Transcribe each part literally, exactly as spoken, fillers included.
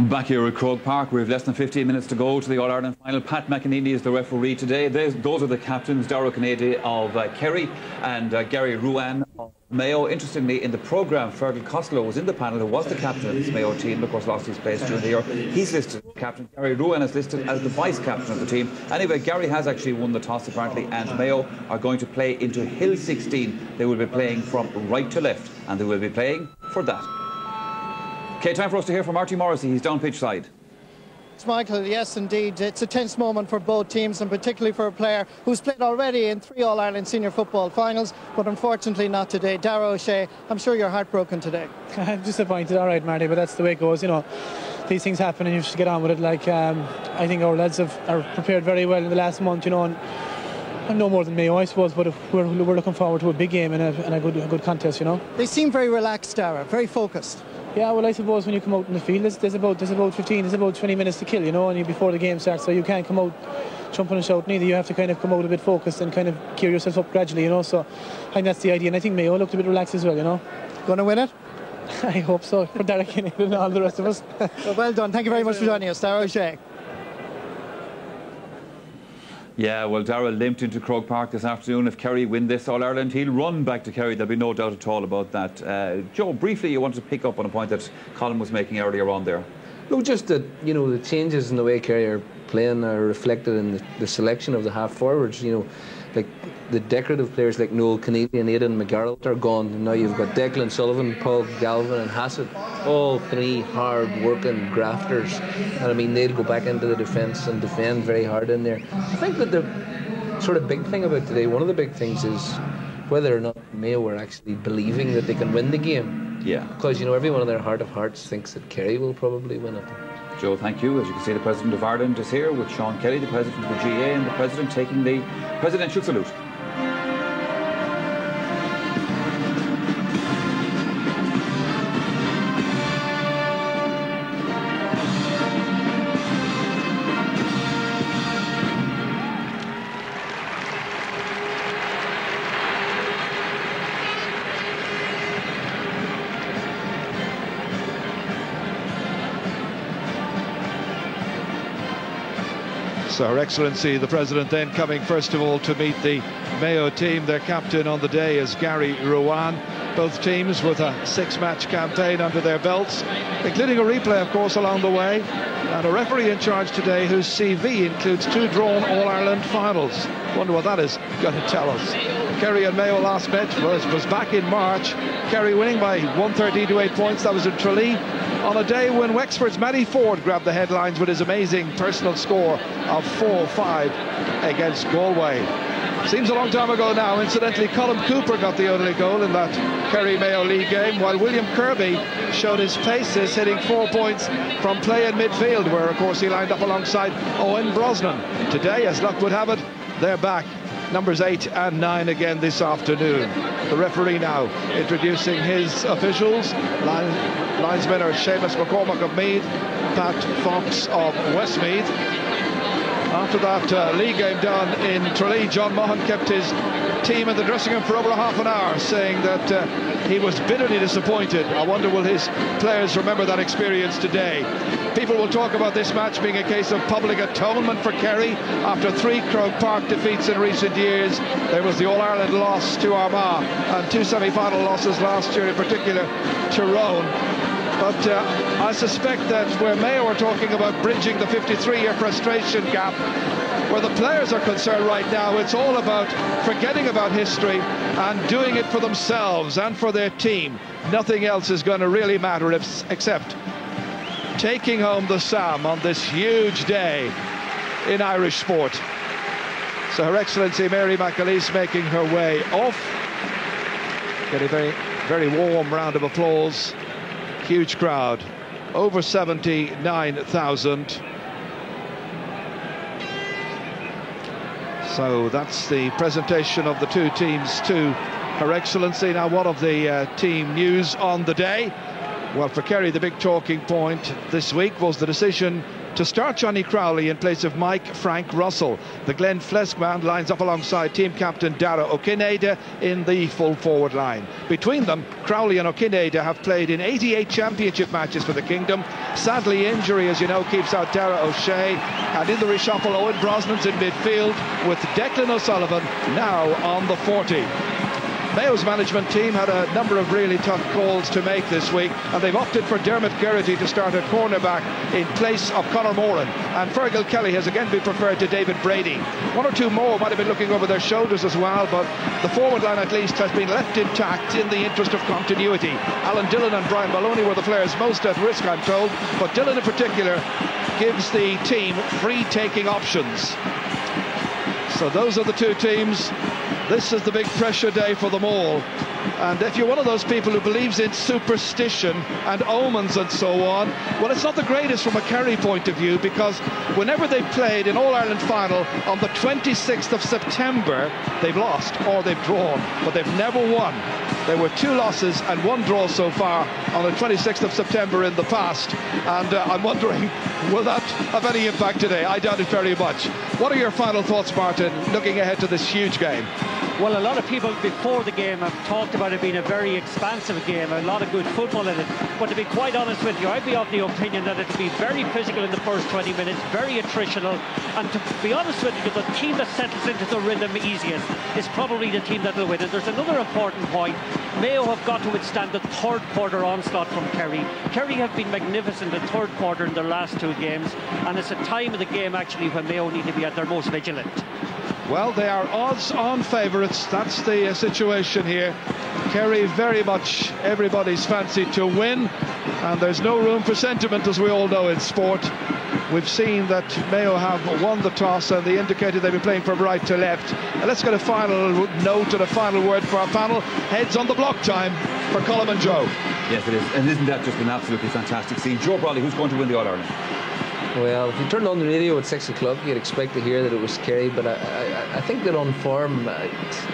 Back here at Croke Park, we have less than fifteen minutes to go to the All-Ireland final. Pat McEnany is the referee today. There's, those are the captains, Darragh Kennedy of uh, Kerry and uh, Gary Ruane of Mayo. Interestingly, in the programme, Fergal Costello was in the panel, who was the captain of this Mayo team, of course lost his place during the year. He's listed as captain. Gary Ruane is listed as the vice-captain of the team. Anyway, Gary has actually won the toss apparently, and Mayo are going to play into Hill sixteen. They will be playing from right to left, and they will be playing for that. Okay, time for us to hear from Archie Morrissey. He's down pitch side. Michael, yes indeed, it's a tense moment for both teams, and particularly for a player who's played already in three All-Ireland senior football finals, but unfortunately not today. Darragh O'Shea, I'm sure you're heartbroken today. I'm disappointed, all right, Marty, but that's the way it goes, you know. These things happen and you should get on with it. Like, um, I think our lads have are prepared very well in the last month, you know, and I'm no more than Mayo, I suppose, but we're, we're looking forward to a big game and a, and a, good, a good contest, you know. They seem very relaxed, Darragh, very focused. Yeah, well, I suppose when you come out in the field, there's, there's about there's about fifteen, there's about twenty minutes to kill, you know, and you, before the game starts, so you can't come out jumping and shouting either. You have to kind of come out a bit focused and kind of gear yourself up gradually, you know. So I think that's the idea, and I think Mayo looked a bit relaxed as well, you know. Going to win it? I hope so, for Darragh Kennedy and all the rest of us. Well, well done. Thank you very much for joining us, Darragh O'Shea. Yeah, well, Darragh limped into Croke Park this afternoon. If Kerry win this All-Ireland, he'll run back to Kerry. There'll be no doubt at all about that. Uh, Joe, briefly, you wanted to pick up on a point that Colin was making earlier on there. No, just that, you know, the changes in the way Kerry are playing are reflected in the, the selection of the half-forwards. You know, like the decorative players like Noel Keneally and Aidan McGarrett are gone. And now you've got Declan Sullivan, Paul Galvin and Hassett, all three hard-working grafters. And I mean, they'll go back into the defence and defend very hard in there. I think that the sort of big thing about today, one of the big things is whether or not Mayo are actually believing that they can win the game. Yeah. Because, you know, everyone in their heart of hearts thinks that Kerry will probably win it. Joe, thank you. As you can see, the President of Ireland is here with Sean Kelly, the President of the G A, and the President taking the presidential salute. So Her Excellency the President then coming first of all to meet the Mayo team. Their captain on the day is Gary Ruane. Both teams with a six-match campaign under their belts, including a replay, of course, along the way. And a referee in charge today whose C V includes two drawn All-Ireland finals. Wonder what that is going to tell us. Kerry and Mayo last met was, was back in March. Kerry winning by one thirteen to eight points. That was in Tralee, on a day when Wexford's Matty Ford grabbed the headlines with his amazing personal score of four five against Galway. Seems a long time ago now. Incidentally, Colin Cooper got the only goal in that Kerry-Mayo League game, while William Kirby showed his paces, hitting four points from play in midfield, where, of course, he lined up alongside Owen Brosnan. Today, as luck would have it, they're back. Numbers eight and nine again this afternoon. The referee now introducing his officials. Line, linesmen are Seamus McCormack of Meath, Pat Fox of Westmeath. After that uh, league game done in Tralee, John Maughan kept his team in the dressing room for over a half an hour, saying that uh, he was bitterly disappointed. I wonder will his players remember that experience today. People will talk about this match being a case of public atonement for Kerry after three Croke Park defeats in recent years. There was the All-Ireland loss to Armagh and two semi-final losses last year, in particular Tyrone. But uh, I suspect that where Mayo are talking about bridging the fifty-three year frustration gap, where the players are concerned right now, it's all about forgetting about history and doing it for themselves and for their team. Nothing else is going to really matter if, except taking home the Sam on this huge day in Irish sport. So Her Excellency Mary McAleese making her way off. Getting a very, very warm round of applause. Huge crowd, over seventy-nine thousand. So that's the presentation of the two teams to Her Excellency. Now, what of the uh, team news on the day? Well, for Kerry, the big talking point this week was the decision To start, Johnny Crowley in place of Mike Frank Russell. The Glenn Fleskman lines up alongside team captain Dara Okinade in the full forward line. Between them, Crowley and Okinade have played in eighty-eight championship matches for the Kingdom. Sadly, injury, as you know, keeps out Dara O'Shea. And in the reshuffle, Owen Brosnan's in midfield with Declan O'Sullivan now on the forty. Mayo's management team had a number of really tough calls to make this week, and they've opted for Dermot Geraghty to start at cornerback in place of Conor Moran, and Fergal Kelly has again been preferred to David Brady. One or two more might have been looking over their shoulders as well, but the forward line at least has been left intact in the interest of continuity. Alan Dillon and Brian Maloney were the players most at risk, I'm told, but Dillon in particular gives the team free taking options. So those are the two teams. This is the big pressure day for them all. And if you're one of those people who believes in superstition and omens and so on, well, it's not the greatest from a Kerry point of view, because whenever they played in All-Ireland final on the twenty-sixth of September, they've lost or they've drawn, but they've never won. There were two losses and one draw so far on the twenty-sixth of September in the past, and uh, I'm wondering, will that have any impact today? I doubt it very much. What are your final thoughts, Martin, looking ahead to this huge game? Well, a lot of people before the game have talked about it being a very expansive game, a lot of good football in it. But to be quite honest with you, I'd be of the opinion that it'll be very physical in the first twenty minutes, very attritional. And to be honest with you, the team that settles into the rhythm easiest is probably the team that will win. And there's another important point. Mayo have got to withstand the third quarter onslaught from Kerry. Kerry have been magnificent in the third quarter in their last two games, and it's a time of the game actually when Mayo need to be at their most vigilant. Well, they are odds-on favourites. That's the uh, situation here. Kerry very much everybody's fancy to win, and there's no room for sentiment, as we all know in sport. We've seen that Mayo have won the toss, and they indicated they've been playing from right to left. And let's get a final note and a final word for our panel. Heads on the block time for Colm and Joe. Yes, it is. And isn't that just an absolutely fantastic scene? Joe Brolly, who's going to win the All-Ireland? Well, if you turned on the radio at six o'clock, you'd expect to hear that it was Kerry, but I, I, I think that on form, I,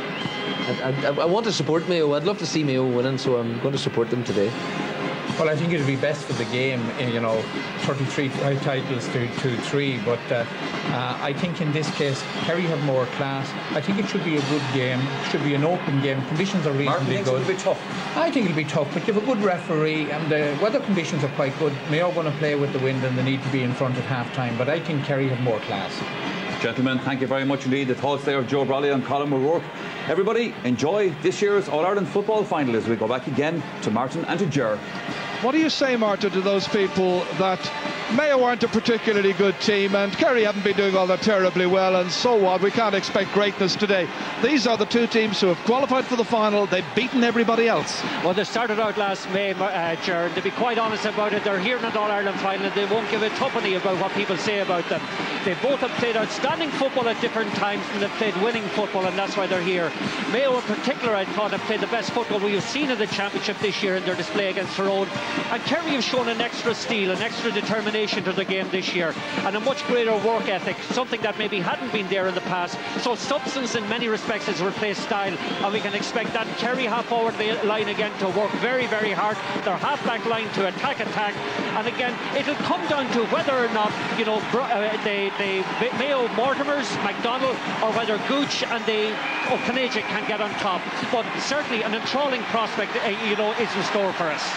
I, I, I want to support Mayo. I'd love to see Mayo winning, so I'm going to support them today. Well, I think it would be best for the game, you know, thirty-three titles to, to three, but uh, uh, I think in this case, Kerry have more class. I think it should be a good game. It should be an open game. Conditions are reasonably good. It'll be tough. I think it'll be tough, but you have a good referee, and the weather conditions are quite good. Mayo are going to play with the wind, and they need to be in front at half-time, but I think Kerry have more class. Gentlemen, thank you very much indeed. The thoughts there of Joe Brolly and Colm O'Rourke. Everybody, enjoy this year's All-Ireland football final as we go back again to Martin and to Ger. What do you say, Martin, to those people that Mayo aren't a particularly good team and Kerry haven't been doing all that terribly well, and so what? We can't expect greatness today. These are the two teams who have qualified for the final. They've beaten everybody else. Well, they started out last May, uh, Jared. To be quite honest about it, they're here in an All-Ireland final, and they won't give a tuppeny about what people say about them. They both have played outstanding football at different times, and they've played winning football, and that's why they're here. Mayo in particular, I thought, have played the best football we've seen in the championship this year in their display against Tyrone. And Kerry have shown an extra steel, an extra determination to the game this year, and a much greater work ethic, something that maybe hadn't been there in the past. So substance in many respects has replaced style, and we can expect that Kerry half-forward line again to work very, very hard. Their half-back line to attack, attack, and again, it'll come down to whether or not, you know, uh, the, the Mayo Mortimers, McDonald, or whether Gooch and the O'Kanejik can get on top. But certainly an enthralling prospect, uh, you know, is in store for us.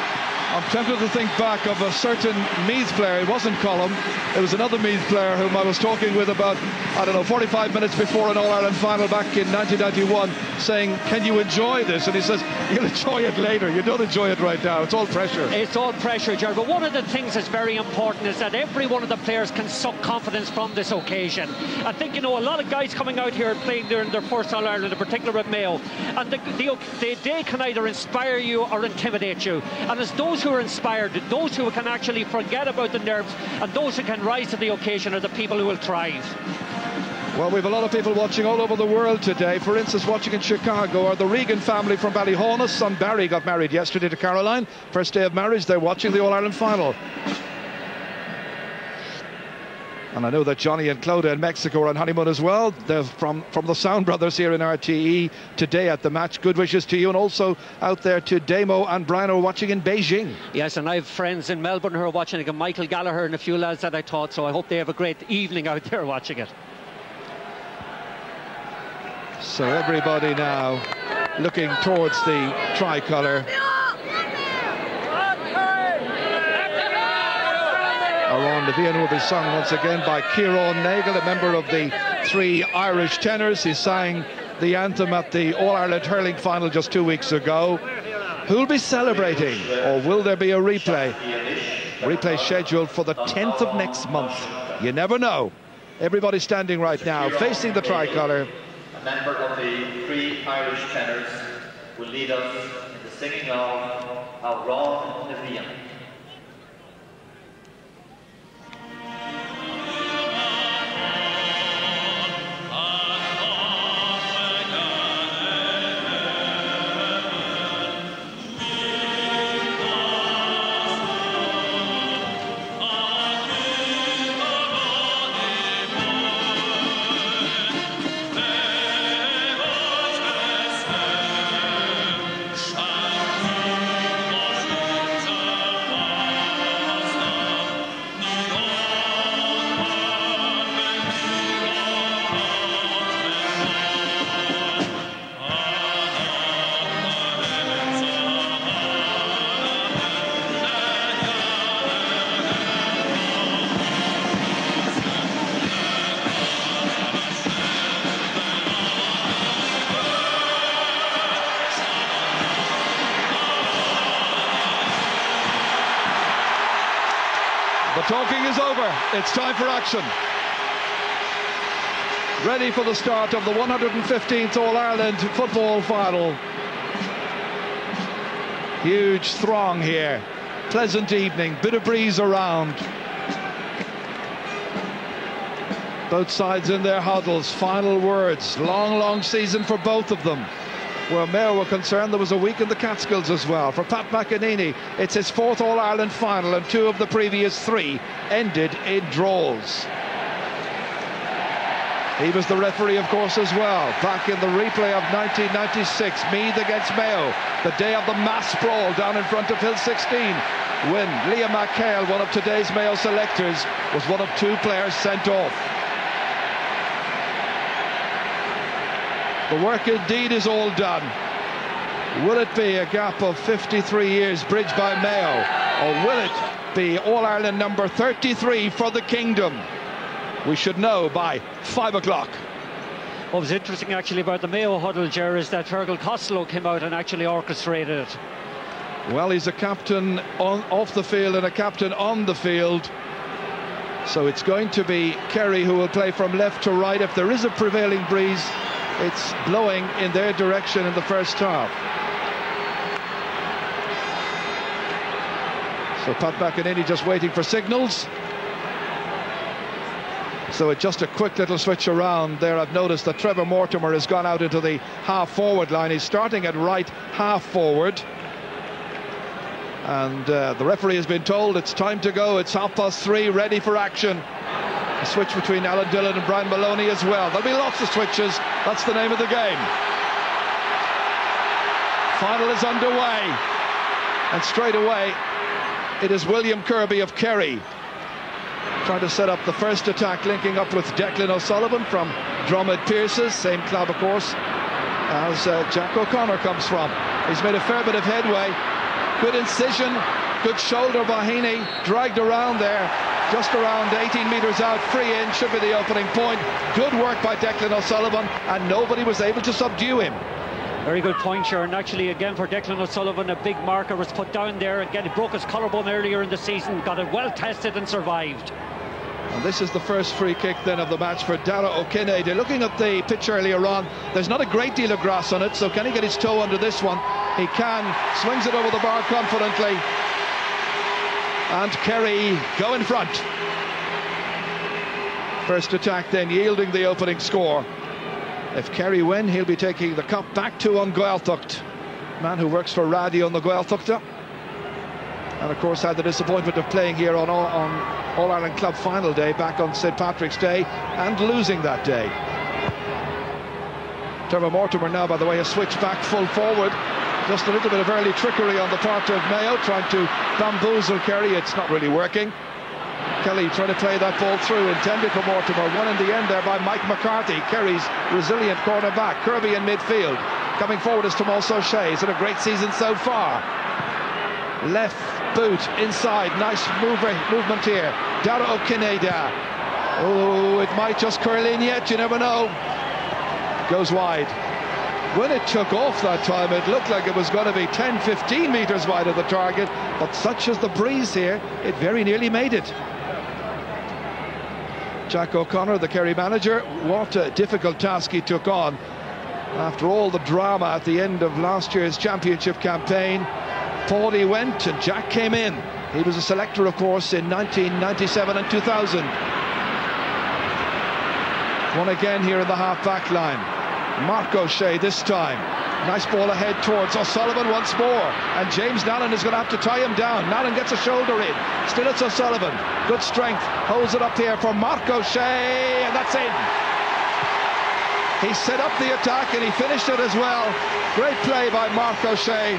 I'm tempted to think back of a certain Meath player. It wasn't Colm, it was another Meath player whom I was talking with about, I don't know, forty-five minutes before an All-Ireland final back in nineteen ninety-one, saying, can you enjoy this? And he says, you'll enjoy it later. You don't enjoy it right now. It's all pressure. It's all pressure, Gerard. But one of the things that's very important is that every one of the players can suck confidence from this occasion. I think, you know, a lot of guys coming out here playing during their first All-Ireland, in particular at Mayo, and the, the, the, they can either inspire you or intimidate you. And it's those who are inspired, those who can actually forget about the nerves, and those who can rise to the occasion are the people who will thrive. Well, we have a lot of people watching all over the world today. For instance, watching in Chicago are the Regan family from Ballyhonus. Son Barry got married yesterday to Caroline. First day of marriage, they're watching the All-Ireland final. And I know that Johnny and Clodagh in Mexico are on honeymoon as well. They're from, from the Sound Brothers here in R T E today at the match. Good wishes to you, and also out there to Damo and Brian who are watching in Beijing. Yes, and I have friends in Melbourne who are watching it, and Michael Gallagher and a few lads that I taught, so I hope they have a great evening out there watching it. So everybody now looking towards the tricolour. Around the Vian will be sung once again by Ciarán Nagle, a member of the three Irish tenors. He sang the anthem at the All-Ireland hurling final just two weeks ago. Who'll be celebrating, or will there be a replay? Replay scheduled for the tenth of next month. You never know. Everybody standing right now, facing the tricolour. A member of the three Irish tenors will lead us in the singing of Around the Vian. The talking is over. It's time for action. Ready for the start of the one hundred fifteenth All-Ireland football final. Huge throng here. Pleasant evening, bit of breeze around. Both sides in their huddles. Final words. Long, long season for both of them. Where Mayo were concerned, there was a week in the Catskills as well. For Pat McEnany, it's his fourth All-Ireland final, and two of the previous three ended in draws. He was the referee, of course, as well. Back in the replay of nineteen ninety-six, Meath against Mayo, the day of the mass brawl down in front of Hill sixteen, when Liam McHale, one of today's Mayo selectors, was one of two players sent off. The work indeed is all done. Will it be a gap of fifty-three years bridged by Mayo, or will it be All-Ireland number thirty-three for the Kingdom? We should know by five o'clock. What was interesting actually about the Mayo huddle, Ger, is that Fergal Costello came out and actually orchestrated it. Well, he's a captain on, off the field and a captain on the field. So it's going to be Kerry who will play from left to right. If there is a prevailing breeze, it's blowing in their direction in the first half. So Pat McEnany just waiting for signals. So it's just a quick little switch around there. I've noticed that Trevor Mortimer has gone out into the half-forward line. He's starting at right half-forward. And uh, the referee has been told it's time to go. It's half past three, ready for action. A switch between Alan Dillon and Brian Maloney as well. There'll be lots of switches. That's the name of the game. Final is underway. And straight away, it is William Kirby of Kerry trying to set up the first attack, linking up with Declan O'Sullivan from Drummond Pierces, same club of course as uh, Jack O'Connor comes from. He's made a fair bit of headway. Good incision, good shoulder by Heaney, dragged around there, just around eighteen metres out, free in, should be the opening point. Good work by Declan O'Sullivan, and nobody was able to subdue him. Very good point, Sharon. And actually, again, for Declan O'Sullivan, a big marker was put down there. Again, he broke his collarbone earlier in the season, got it well tested and survived. And this is the first free kick then of the match for Dara O'Kinney. Looking at the pitch earlier on, there's not a great deal of grass on it, so can he get his toe under this one? He can, swings it over the bar confidently. And Kerry go in front. First attack then yielding the opening score. If Kerry win, he'll be taking the cup back to An Gaeltacht, man who works for Radio on the Gaeltachta. and of course had the disappointment of playing here on All, on All-Ireland Club final day back on Saint Patrick's Day and losing that day. Trevor Mortimer now, by the way, has switched back full forward. Just a little bit of early trickery on the part of Mayo, trying to bamboozle Kerry. It's not really working. Kelly trying to play that ball through, intended for Mortimer. Won in the end there by Mike McCarthy, Kerry's resilient corner back. Kirby in midfield. Coming forward is Tomas O'Shea. He's had a great season so far. Left boot inside. Nice move, movement here. Dara O'Kineda. Oh, it might just curl in yet. You never know. Goes wide. When it took off that time, it looked like it was going to be ten, fifteen metres wide of the target, but such is the breeze here, it very nearly made it. Jack O'Connor, the Kerry manager, what a difficult task he took on. After all the drama at the end of last year's championship campaign, Paulie went and Jack came in. He was a selector, of course, in nineteen ninety-seven and two thousand. One again here in the half-back line. Mark O'Shea this time. Nice ball ahead towards O'Sullivan once more. And James Nallen is going to have to tie him down. Nallen gets a shoulder in. Still it's O'Sullivan. Good strength. Holds it up here for Mark O'Shea. And that's in. He set up the attack and he finished it as well. Great play by Mark O'Shea.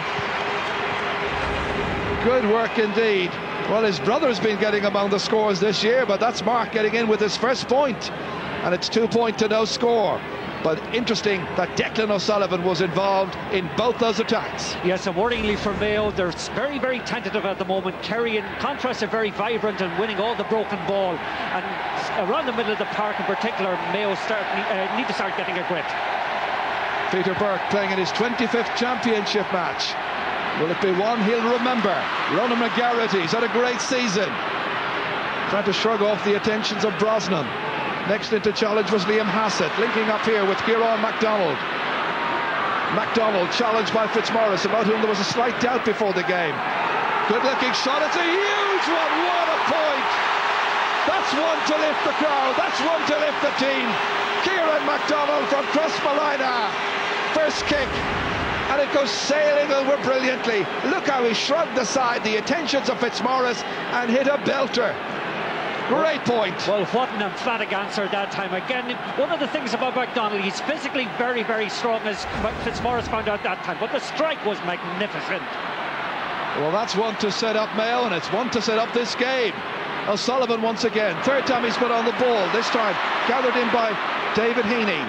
Good work indeed. Well, his brother's been getting among the scores this year, but that's Mark getting in with his first point. And it's two point to no score. But interesting that Declan O'Sullivan was involved in both those attacks. Yes, and worryingly for Mayo, they're very, very tentative at the moment. Kerry, in contrast, are very vibrant and winning all the broken ball. And around the middle of the park in particular, Mayo start, uh, need to start getting a grip. Peter Burke playing in his twenty-fifth championship match. Will it be one he'll remember? Ronan McGarrity, he's had a great season. Trying to shrug off the attentions of Brosnan. Next into challenge was Liam Hassett, linking up here with Kieran MacDonald. MacDonald challenged by Fitzmaurice, about whom there was a slight doubt before the game. Good looking shot, it's a huge one, what a point! That's one to lift the crowd, that's one to lift the team. Kieran MacDonald from Crossmolina, first kick, and it goes sailing over brilliantly. Look how he shrugged aside the attentions of Fitzmaurice and hit a belter. Great point. Well, what an emphatic answer that time. Again, one of the things about MacDonald, he's physically very, very strong, as Fitzmaurice found out that time, but the strike was magnificent. Well, that's one to set up Mayo, and it's one to set up this game. O'Sullivan once again, third time he's put on the ball, this time gathered in by David Heaney.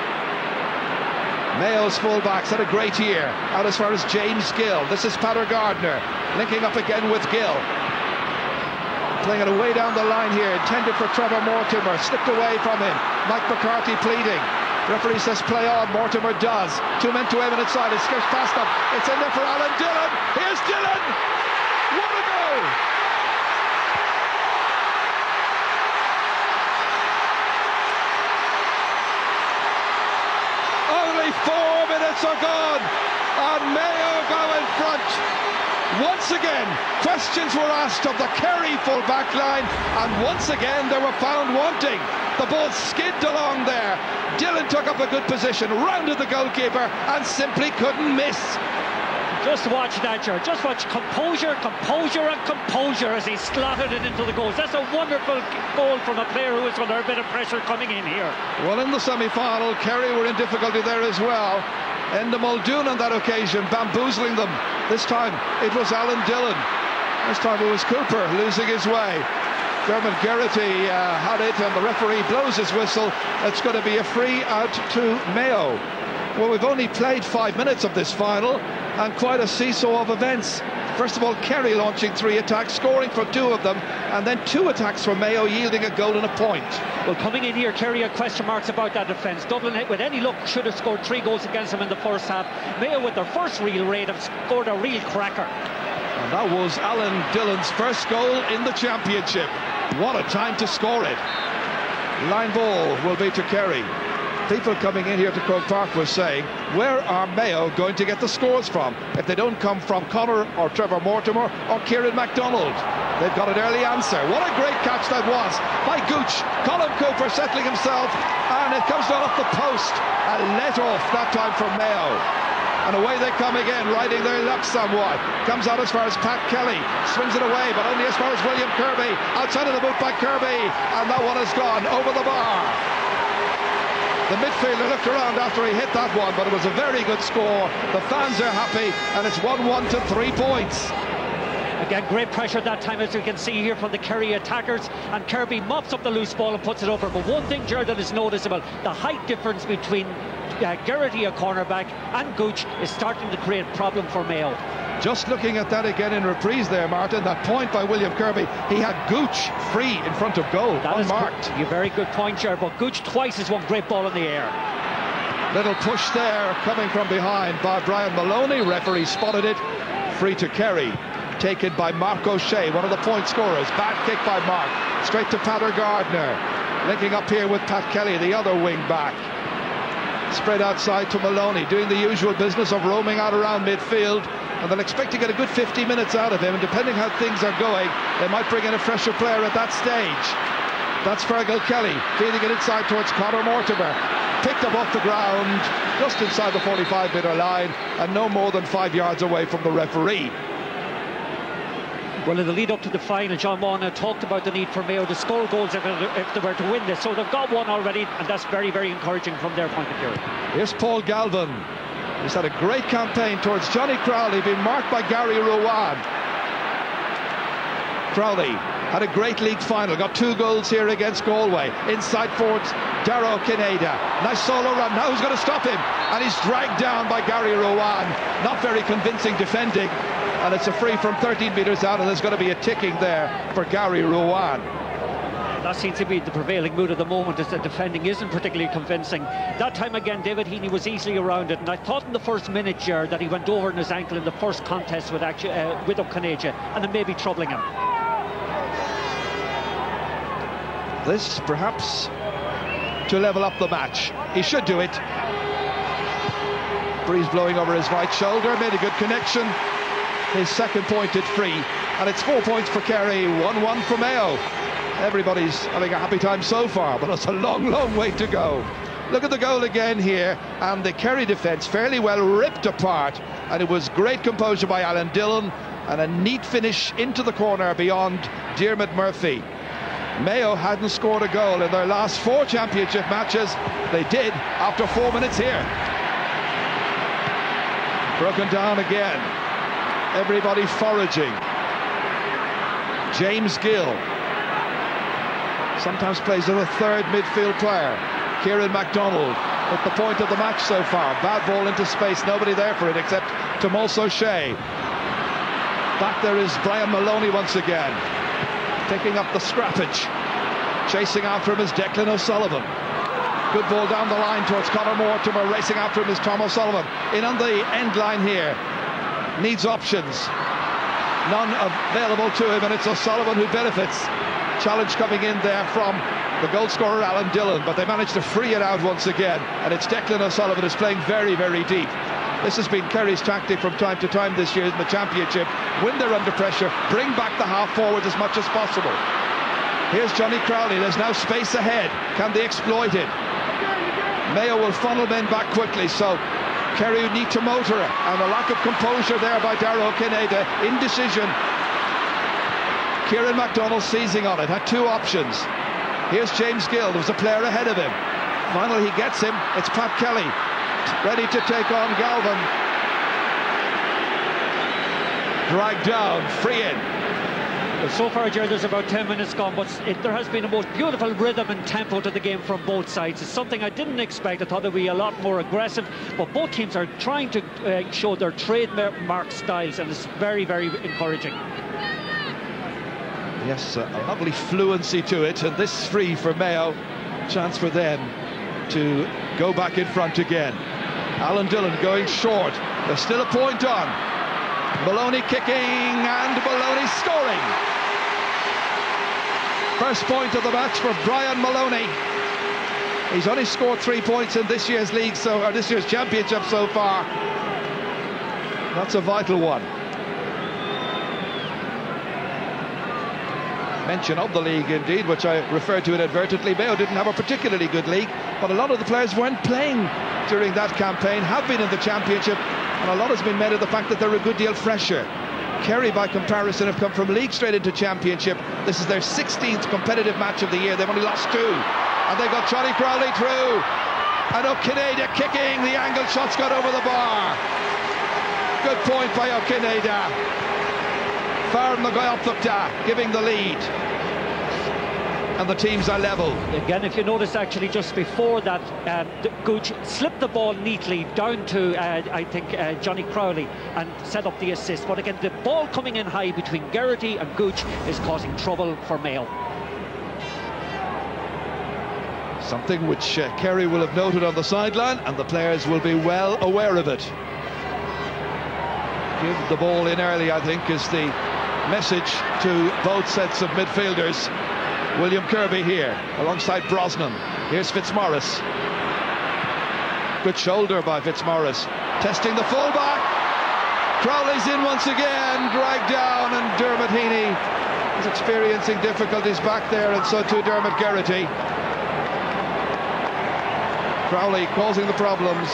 Mayo's fullbacks had a great year, out as far as James Gill. This is Patter Gardner, linking up again with Gill. Playing it away down the line here, intended for Trevor Mortimer, slipped away from him. Mike McCarthy pleading. Referee says play on, Mortimer does. Two men to aim inside, it's sketched past them. It's in there for Alan Dillon. Here's Dillon! What a goal! Only four minutes are gone, and Mayo go in front. Once again, questions were asked of the Kerry full-back line, and once again they were found wanting. The ball skidded along there. Dillon took up a good position, rounded the goalkeeper, and simply couldn't miss. Just watch that, Ger. Just watch composure, composure, and composure as he slotted it into the goals. That's a wonderful goal from a player who is under a bit of pressure coming in here. Well, in the semi-final, Kerry were in difficulty there as well. Enda Muldoon on that occasion, bamboozling them. This time it was Alan Dillon. This time it was Cooper losing his way. Dermot Geraghty uh, had it, and the referee blows his whistle. It's going to be a free out to Mayo. Well, we've only played five minutes of this final, and quite a seesaw of events. First of all, Kerry launching three attacks, scoring for two of them, and then two attacks from Mayo yielding a goal and a point. Well, coming in here, Kerry had question marks about that defence. Dublin, with any luck, should have scored three goals against them in the first half. Mayo, with their first real raid, have scored a real cracker. And that was Alan Dillon's first goal in the championship. What a time to score it. Line ball will be to Kerry. People coming in here to Croke Park were saying, where are Mayo going to get the scores from if they don't come from Conor or Trevor Mortimer or Kieran MacDonald? They've got an early answer. What a great catch that was by Gooch. Colin Cooper settling himself, and it comes down off the post. A let off that time from Mayo. And away they come again, riding their luck somewhat. Comes out as far as Pat Kelly, swings it away, but only as far as William Kirby. Outside of the boot by Kirby, and that one has gone over the bar. The midfielder looked around after he hit that one, but it was a very good score. The fans are happy, and it's one one to three points. Again, great pressure that time, as you can see here from the Kerry attackers, and Kirby mops up the loose ball and puts it over. But one thing, Gerard, that is noticeable, the height difference between uh, Geraghty, a cornerback, and Gooch is starting to create a problem for Mayo. Just looking at that again in reprise there, Martin, that point by William Kirby, he had Gooch free in front of goal, that unmarked. Is a very good point, Gerard, but Gooch twice has one great ball in the air. Little push there coming from behind by Brian Maloney. Referee spotted it. Free to Kerry. Taken by Mark O'Shea, one of the point scorers. Bad kick by Mark. Straight to Patter Gardner. Linking up here with Pat Kelly, the other wing back. Spread outside to Maloney, doing the usual business of roaming out around midfield. And they'll expect to get a good fifty minutes out of him. And depending how things are going, they might bring in a fresher player at that stage. That's Fergal Kelly, feeding it inside towards Conor Mortimer. Picked up off the ground, just inside the forty-five metre line, and no more than five yards away from the referee. Well, in the lead up to the final, John Moynihan talked about the need for Mayo to score goals if they were to win this. So they've got one already, and that's very, very encouraging from their point of view. Here's Paul Galvin. He's had a great campaign towards Johnny Crowley, being marked by Gary Rowan. Crowley had a great league final, got two goals here against Galway. Inside forwards, Darrow Kineda. Nice solo run. Now who's going to stop him? And he's dragged down by Gary Rowan. Not very convincing defending. And it's a free from thirteen metres out, and there's going to be a ticking there for Gary Rowan. That seems to be the prevailing mood at the moment, is that defending isn't particularly convincing. That time again, David Heaney was easily around it, and I thought in the first minute, Ger, that he went over in his ankle in the first contest with, actually, uh, with O'Caneja, and it may be troubling him. This perhaps to level up the match. He should do it. Breeze blowing over his right shoulder, made a good connection. His second pointed free, and it's four points for Kerry, one one for Mayo. Everybody's having a happy time so far, but it's a long, long way to go. Look at the goal again here, and the Kerry defence fairly well ripped apart, and it was great composure by Alan Dillon, and a neat finish into the corner beyond Diarmuid Murphy. Mayo hadn't scored a goal in their last four championship matches. They did after four minutes here. Broken down again. Everybody foraging. James Gill sometimes plays as a third midfield player. Kieran MacDonald at the point of the match so far. Bad ball into space, nobody there for it except Tomas O'Shea. Back there is Brian Maloney once again, picking up the scrappage. Chasing after him is Declan O'Sullivan. Good ball down the line towards Conor Mortimer. Racing after him is Tom O'Sullivan. In on the end line here. Needs options. None available to him, and it's O'Sullivan who benefits. Challenge coming in there from the goal scorer Alan Dillon, but they managed to free it out once again, and it's Declan O'Sullivan who's playing very, very deep. This has been Kerry's tactic from time to time this year in the championship. When they're under pressure, bring back the half forwards as much as possible. Here's Johnny Crowley. There's now space ahead. Can they exploit it? Mayo will funnel men back quickly, so Kerry need to motor it, and a lack of composure there by Darrow Kineda. Indecision. Kieran MacDonald seizing on it, had two options. Here's James Gill, there was a player ahead of him. Finally he gets him, it's Pat Kelly, ready to take on Galvin. Dragged down, free in. Well, so far, Gerard, there's about ten minutes gone, but it, there has been a most beautiful rhythm and tempo to the game from both sides. It's something I didn't expect. I thought they'd be a lot more aggressive, but both teams are trying to uh, show their trademark styles, and it's very, very encouraging. Yes, a lovely fluency to it, and this free for Mayo. Chance for them to go back in front again. Alan Dillon going short. There's still a point on. Maloney kicking, and Maloney scoring. First point of the match for Brian Maloney. He's only scored three points in this year's league, so or this year's championship so far. That's a vital one. Mention of the league indeed, which I referred to inadvertently. Mayo didn't have a particularly good league, but a lot of the players weren't playing during that campaign, have been in the Championship, and a lot has been made of the fact that they're a good deal fresher. Kerry, by comparison, have come from league straight into Championship. This is their sixteenth competitive match of the year. They've only lost two, and they've got Johnny Crowley through, and O'Kineda kicking. The angle shot's got over the bar. Good point by O'Kineda. Farm Nagoyapthukta giving the lead, and the teams are level. Again, if you notice, actually just before that, um, Gooch slipped the ball neatly down to uh, I think uh, Johnny Crowley and set up the assist, but again the ball coming in high between Geraghty and Gooch is causing trouble for Mayo. Something which uh, Kerry will have noted on the sideline, and the players will be well aware of it. Give the ball in early, I think, is the message to both sets of midfielders. William Kirby here alongside Brosnan. Here's Fitzmaurice. Good shoulder by Fitzmaurice. Testing the fullback. Crowley's in once again, dragged down, and Dermot Heaney is experiencing difficulties back there, and so too Dermot Geraghty. Crowley causing the problems.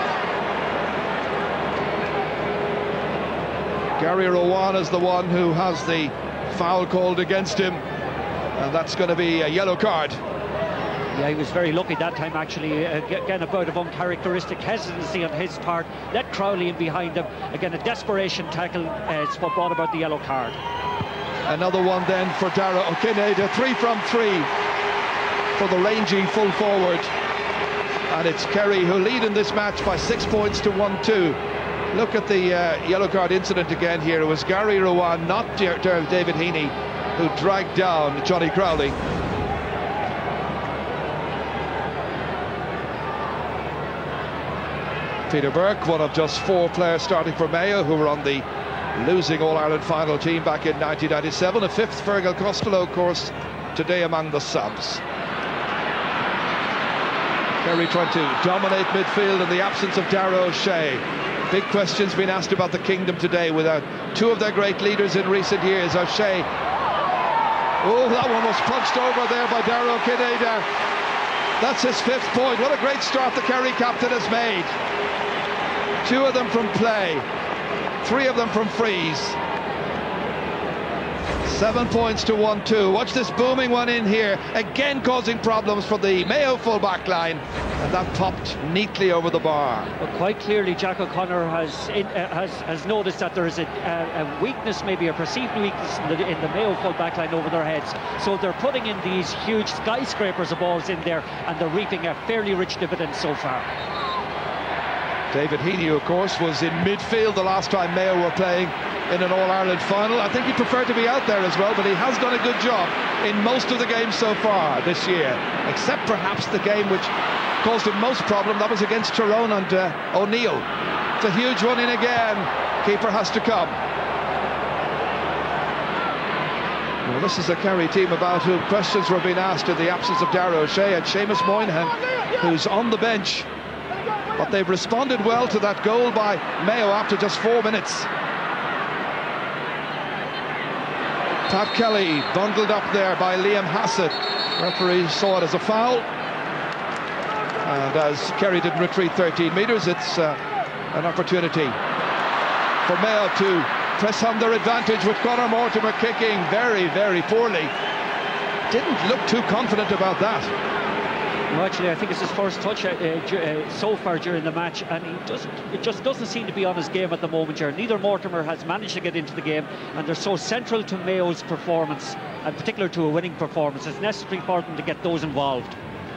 Gary Rowan is the one who has the foul called against him, and that's going to be a yellow card. Yeah, he was very lucky that time, actually. Uh, again, a bout of uncharacteristic hesitancy on his part. Let Crowley in behind him. Again, a desperation tackle uh, is what brought about the yellow card. Another one then for Dara O'Kineda. Three from three for the rangy full forward. And it's Kerry who lead in this match by six points to one two. Look at the uh, yellow card incident again here. It was Gary Rowan, not David Heaney, who dragged down Johnny Crowley. Peter Burke, one of just four players starting for Mayo who were on the losing All-Ireland final team back in nineteen ninety-seven. A fifth, Fergal Costello, of course, today among the subs. Kerry trying to dominate midfield in the absence of Dara O'Shea. Big questions being asked about the Kingdom today without two of their great leaders in recent years. O'Shea. Oh, that one was punched over there by Dara O'Kineda. That's his fifth point. What a great start the Kerry captain has made. Two of them from play, three of them from frees. Seven points to one two. Watch this booming one in here, again causing problems for the Mayo full-back line, and that popped neatly over the bar. Well, quite clearly, Jack O'Connor has in, uh, has has noticed that there is a, a, a weakness, maybe a perceived weakness in the, in the Mayo full-back line over their heads. So they're putting in these huge skyscrapers of balls in there, and they're reaping a fairly rich dividend so far. David Heaney, of course, was in midfield the last time Mayo were playing in an All-Ireland final. I think he preferred to be out there as well, but he has done a good job in most of the games so far this year, except perhaps the game which caused him most problem. That was against Tyrone and uh, O'Neill. It's a huge one in again. Keeper has to come. Well, this is a Kerry team about whom questions were being asked in the absence of Dara O'Shea and Seamus Moynihan, who's on the bench. But they've responded well to that goal by Mayo after just four minutes. Pat Kelly bundled up there by Liam Hassett. Referee saw it as a foul. And as Kerry didn't retreat thirteen metres, it's uh, an opportunity for Mayo to press on their advantage with Conor Mortimer kicking very, very poorly. Didn't look too confident about that. No, actually, I think it's his first touch uh, uh, so far during the match, and he doesn't. It just doesn't seem to be on his game at the moment here. Neither Mortimer has managed to get into the game, and they're so central to Mayo's performance, and particularly to a winning performance. It's necessary for them to get those involved.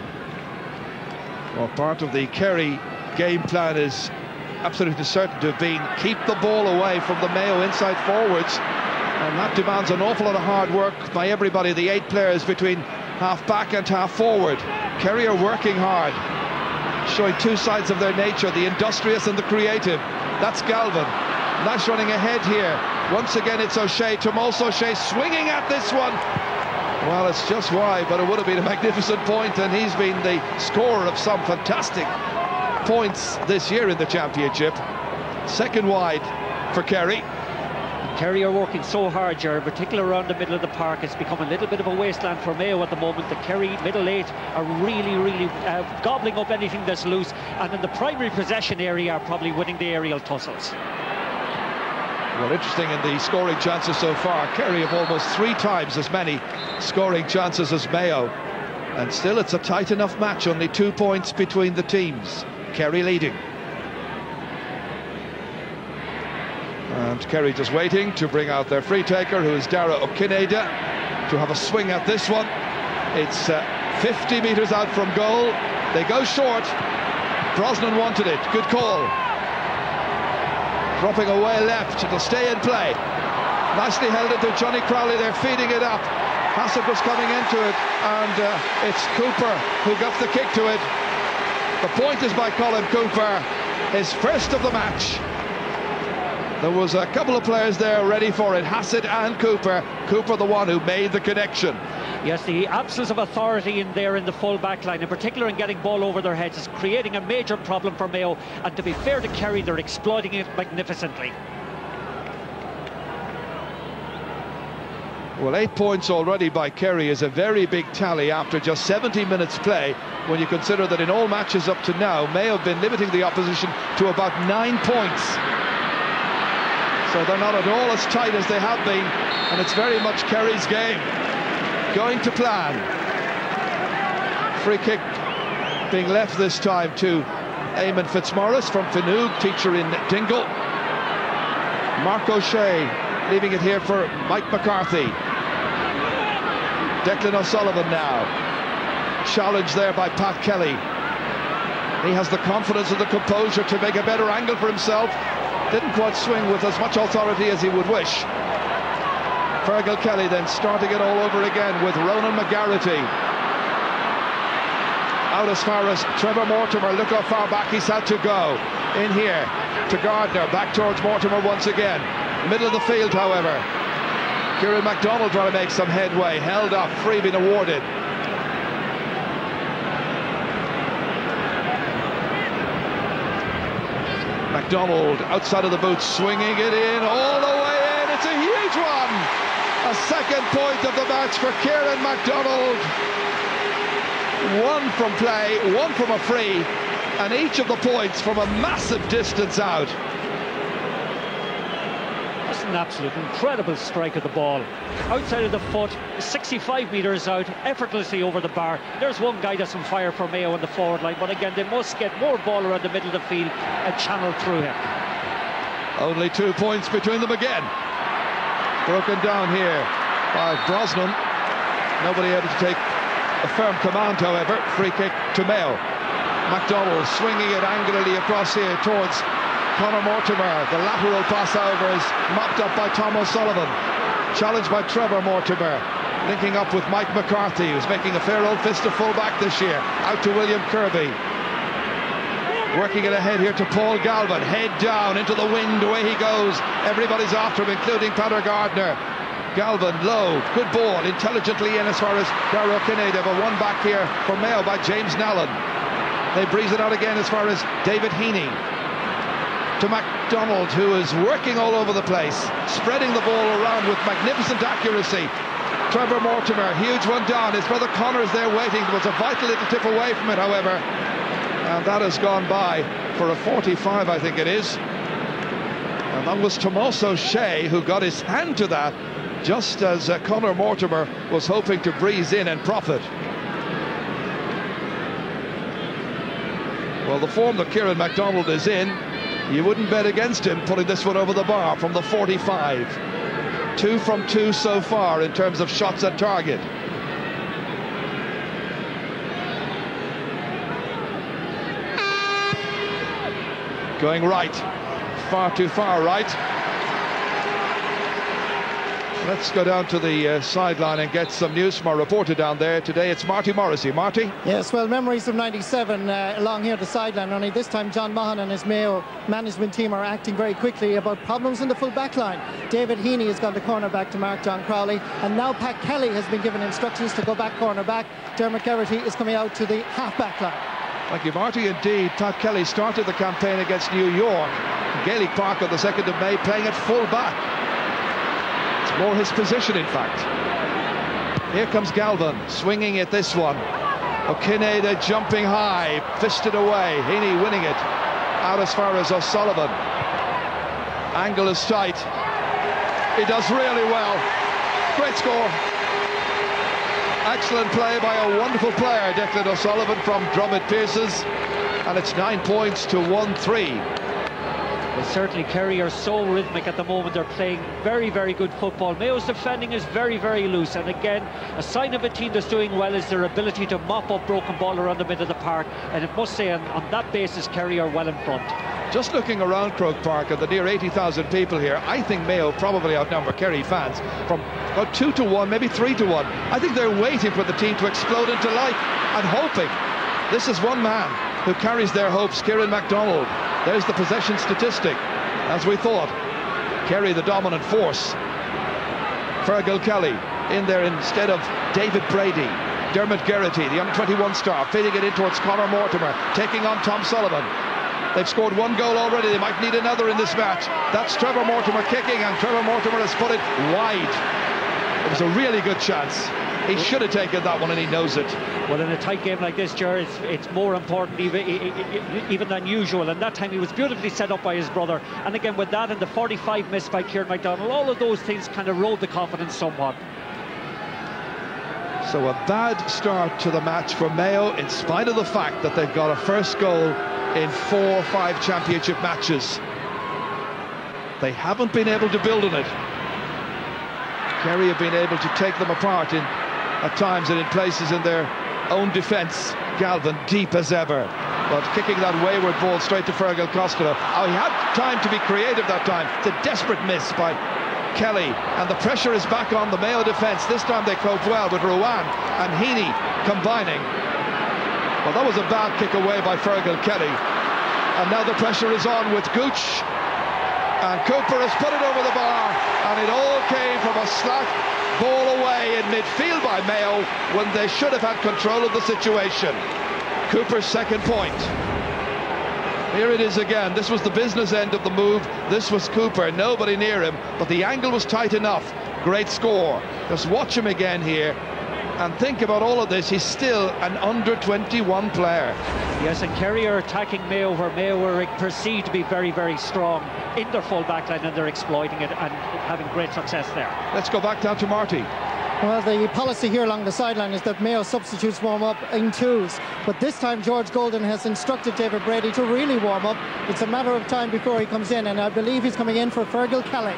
Well, part of the Kerry game plan is absolutely certain to have been keep the ball away from the Mayo inside forwards, and that demands an awful lot of hard work by everybody, the eight players between half back and half forward. Kerry are working hard, showing two sides of their nature, the industrious and the creative. That's Galvin. Nice running ahead here. Once again, it's O'Shea. Tomas O'Shea swinging at this one. Well, it's just wide, but it would have been a magnificent point, and he's been the scorer of some fantastic points this year in the Championship. Second wide for Kerry. Kerry are working so hard, Gerard, particularly around the middle of the park. It's become a little bit of a wasteland for Mayo at the moment. The Kerry middle eight are really, really uh, gobbling up anything that's loose, and in the primary possession area are probably winning the aerial tussles. Well, interesting in the scoring chances so far. Kerry have almost three times as many scoring chances as Mayo. And still it's a tight enough match, only two points between the teams. Kerry leading. And Kerry just waiting to bring out their free taker, who is Dara Okineda, to have a swing at this one. It's uh, fifty metres out from goal. They go short. Brosnan wanted it. Good call. Dropping away left. It'll stay in play. Nicely held into Johnny Crowley. They're feeding it up. Hassett was coming into it, and uh, it's Cooper who got the kick to it. The point is by Colin Cooper, his first of the match. There was a couple of players there ready for it, Hassett and Cooper. Cooper the one who made the connection. Yes, the absence of authority in there in the full back line, in particular in getting ball over their heads, is creating a major problem for Mayo, and to be fair to Kerry, they're exploiting it magnificently. Well, eight points already by Kerry is a very big tally after just seventy minutes play, when you consider that in all matches up to now, Mayo have been limiting the opposition to about nine points. So they're not at all as tight as they have been, and it's very much Kerry's game. Going to plan. Free kick being left this time to Eamon Fitzmaurice from Finuge, teacher in Dingle. Mark O'Shea leaving it here for Mike McCarthy. Declan O'Sullivan now. Challenged there by Pat Kelly. He has the confidence and the composure to make a better angle for himself. Didn't quite swing with as much authority as he would wish. Fergal Kelly then starting it all over again with Ronan McGarity. Out as far as Trevor Mortimer. Look how far back he's had to go. In here to Gardner. Back towards Mortimer once again. Middle of the field, however. Kieran MacDonald trying to make some headway. Held up. Free being awarded. MacDonald outside of the boot, swinging it in all the way in. It's a huge one. A second point of the match for Kieran MacDonald. One from play, one from a free, and each of the points from a massive distance out. That's an absolute incredible strike of the ball. Outside of the foot, sixty-five metres out, effortlessly over the bar. There's one guy that's on fire for Mayo on the forward line, but again, they must get more ball around the middle of the field and channel through him. Only two points between them again. Broken down here by Brosnan. Nobody able to take a firm command, however. Free kick to Mayo. MacDonald swinging it angularly across here towards Conor Mortimer. The lateral pass over is mopped up by Tom O'Sullivan. Challenged by Trevor Mortimer. Linking up with Mike McCarthy, who's making a fair old fist of full-back this year. Out to William Kirby. Working it ahead here to Paul Galvin. Head down into the wind, away he goes. Everybody's after him, including Peter Gardner. Galvin low, good ball, intelligently in as far as Dara Okineda, but one back here for Mayo by James Nallen. They breeze it out again as far as David Heaney. To MacDonald, who is working all over the place, spreading the ball around with magnificent accuracy. Trevor Mortimer, huge one down. His brother Connor's there waiting. There was a vital little tip away from it, however. And that has gone by for a forty-five, I think it is. And that was Tomas O'Shea who got his hand to that, just as uh, Conor Mortimer was hoping to breeze in and profit. Well, the form that Kieran MacDonald is in, you wouldn't bet against him putting this one over the bar from the forty-five. Two from two so far in terms of shots at target. Going right, far too far right. Let's go down to the uh, sideline and get some news from our reporter down there. Today it's Marty Morrissey. Marty? Yes, well, memories of ninety-seven uh, along here the sideline. Only this time John Mahan and his Mayo management team are acting very quickly about problems in the full back line. David Heaney has gone to cornerback to mark John Crowley, and now Pat Kelly has been given instructions to go back cornerback. Dermot Geraghty is coming out to the half back line. Thank you, Marty. Indeed, Pat Kelly started the campaign against New York. Gaelic Park on the second of May, playing at full back. more his position, in fact. Here comes Galvin, swinging at this one. O'Kineda jumping high, fisted away. Heaney winning it out as far as O'Sullivan. Angle is tight. He does really well. Great score. Excellent play by a wonderful player, Declan O'Sullivan from Drummond Pierces, and it's nine points to one three. Well, certainly Kerry are so rhythmic at the moment. They're playing very, very good football. Mayo's defending is very, very loose, and again, a sign of a team that's doing well is their ability to mop up broken ball around the middle of the park, and it must say on, on that basis Kerry are well in front. Just looking around Croke Park at the near eighty thousand people here, I think Mayo probably outnumber Kerry fans from about two to one, maybe three to one. I think they're waiting for the team to explode into life and hoping. This is one man who carries their hopes, Kieran MacDonald. There's the possession statistic, as we thought. Kerry the dominant force. Fergal Kelly in there instead of David Brady. Dermot Geraghty, the under twenty-one star, feeding it in towards Conor Mortimer, taking on Tom Sullivan. They've scored one goal already. They might need another in this match. That's Trevor Mortimer kicking, and Trevor Mortimer has put it wide. It was a really good chance. He should have taken that one, and he knows it. Well, in a tight game like this, Ger, it's, it's more important even, even than usual. And that time he was beautifully set up by his brother. And again, with that and the forty-five missed by Kieran MacDonald, all of those things kind of rode the confidence somewhat. So a bad start to the match for Mayo, in spite of the fact that they've got a first goal in four or five championship matches. They haven't been able to build on it. Kerry have been able to take them apart in, at times and in places in their own defence. Galvin deep as ever, but kicking that wayward ball straight to Fergal Costello. Oh, he had time to be creative that time. It's a desperate miss by Kelly, and the pressure is back on the Mayo defence. This time they cope well with Ruan and Heaney combining. Well, that was a bad kick away by Fergal Kelly, and now the pressure is on with Gooch, and Cooper has put it over the bar, and it all came from a slack ball away in midfield by Mayo when they should have had control of the situation. Cooper's second point. Here it is again. This was the business end of the move. This was Cooper, nobody near him, but the angle was tight enough. Great score. Just watch him again here and think about all of this. He's still an under twenty-one player. Yes, and Kerry are attacking Mayo where Mayo were perceived to be very, very strong in their full back line, and they're exploiting it and having great success there. Let's go back down to Marty. Well, the policy here along the sideline is that Mayo substitutes warm up in twos, but this time George Golden has instructed David Brady to really warm up. It's a matter of time before he comes in, and I believe he's coming in for Fergal Kelly.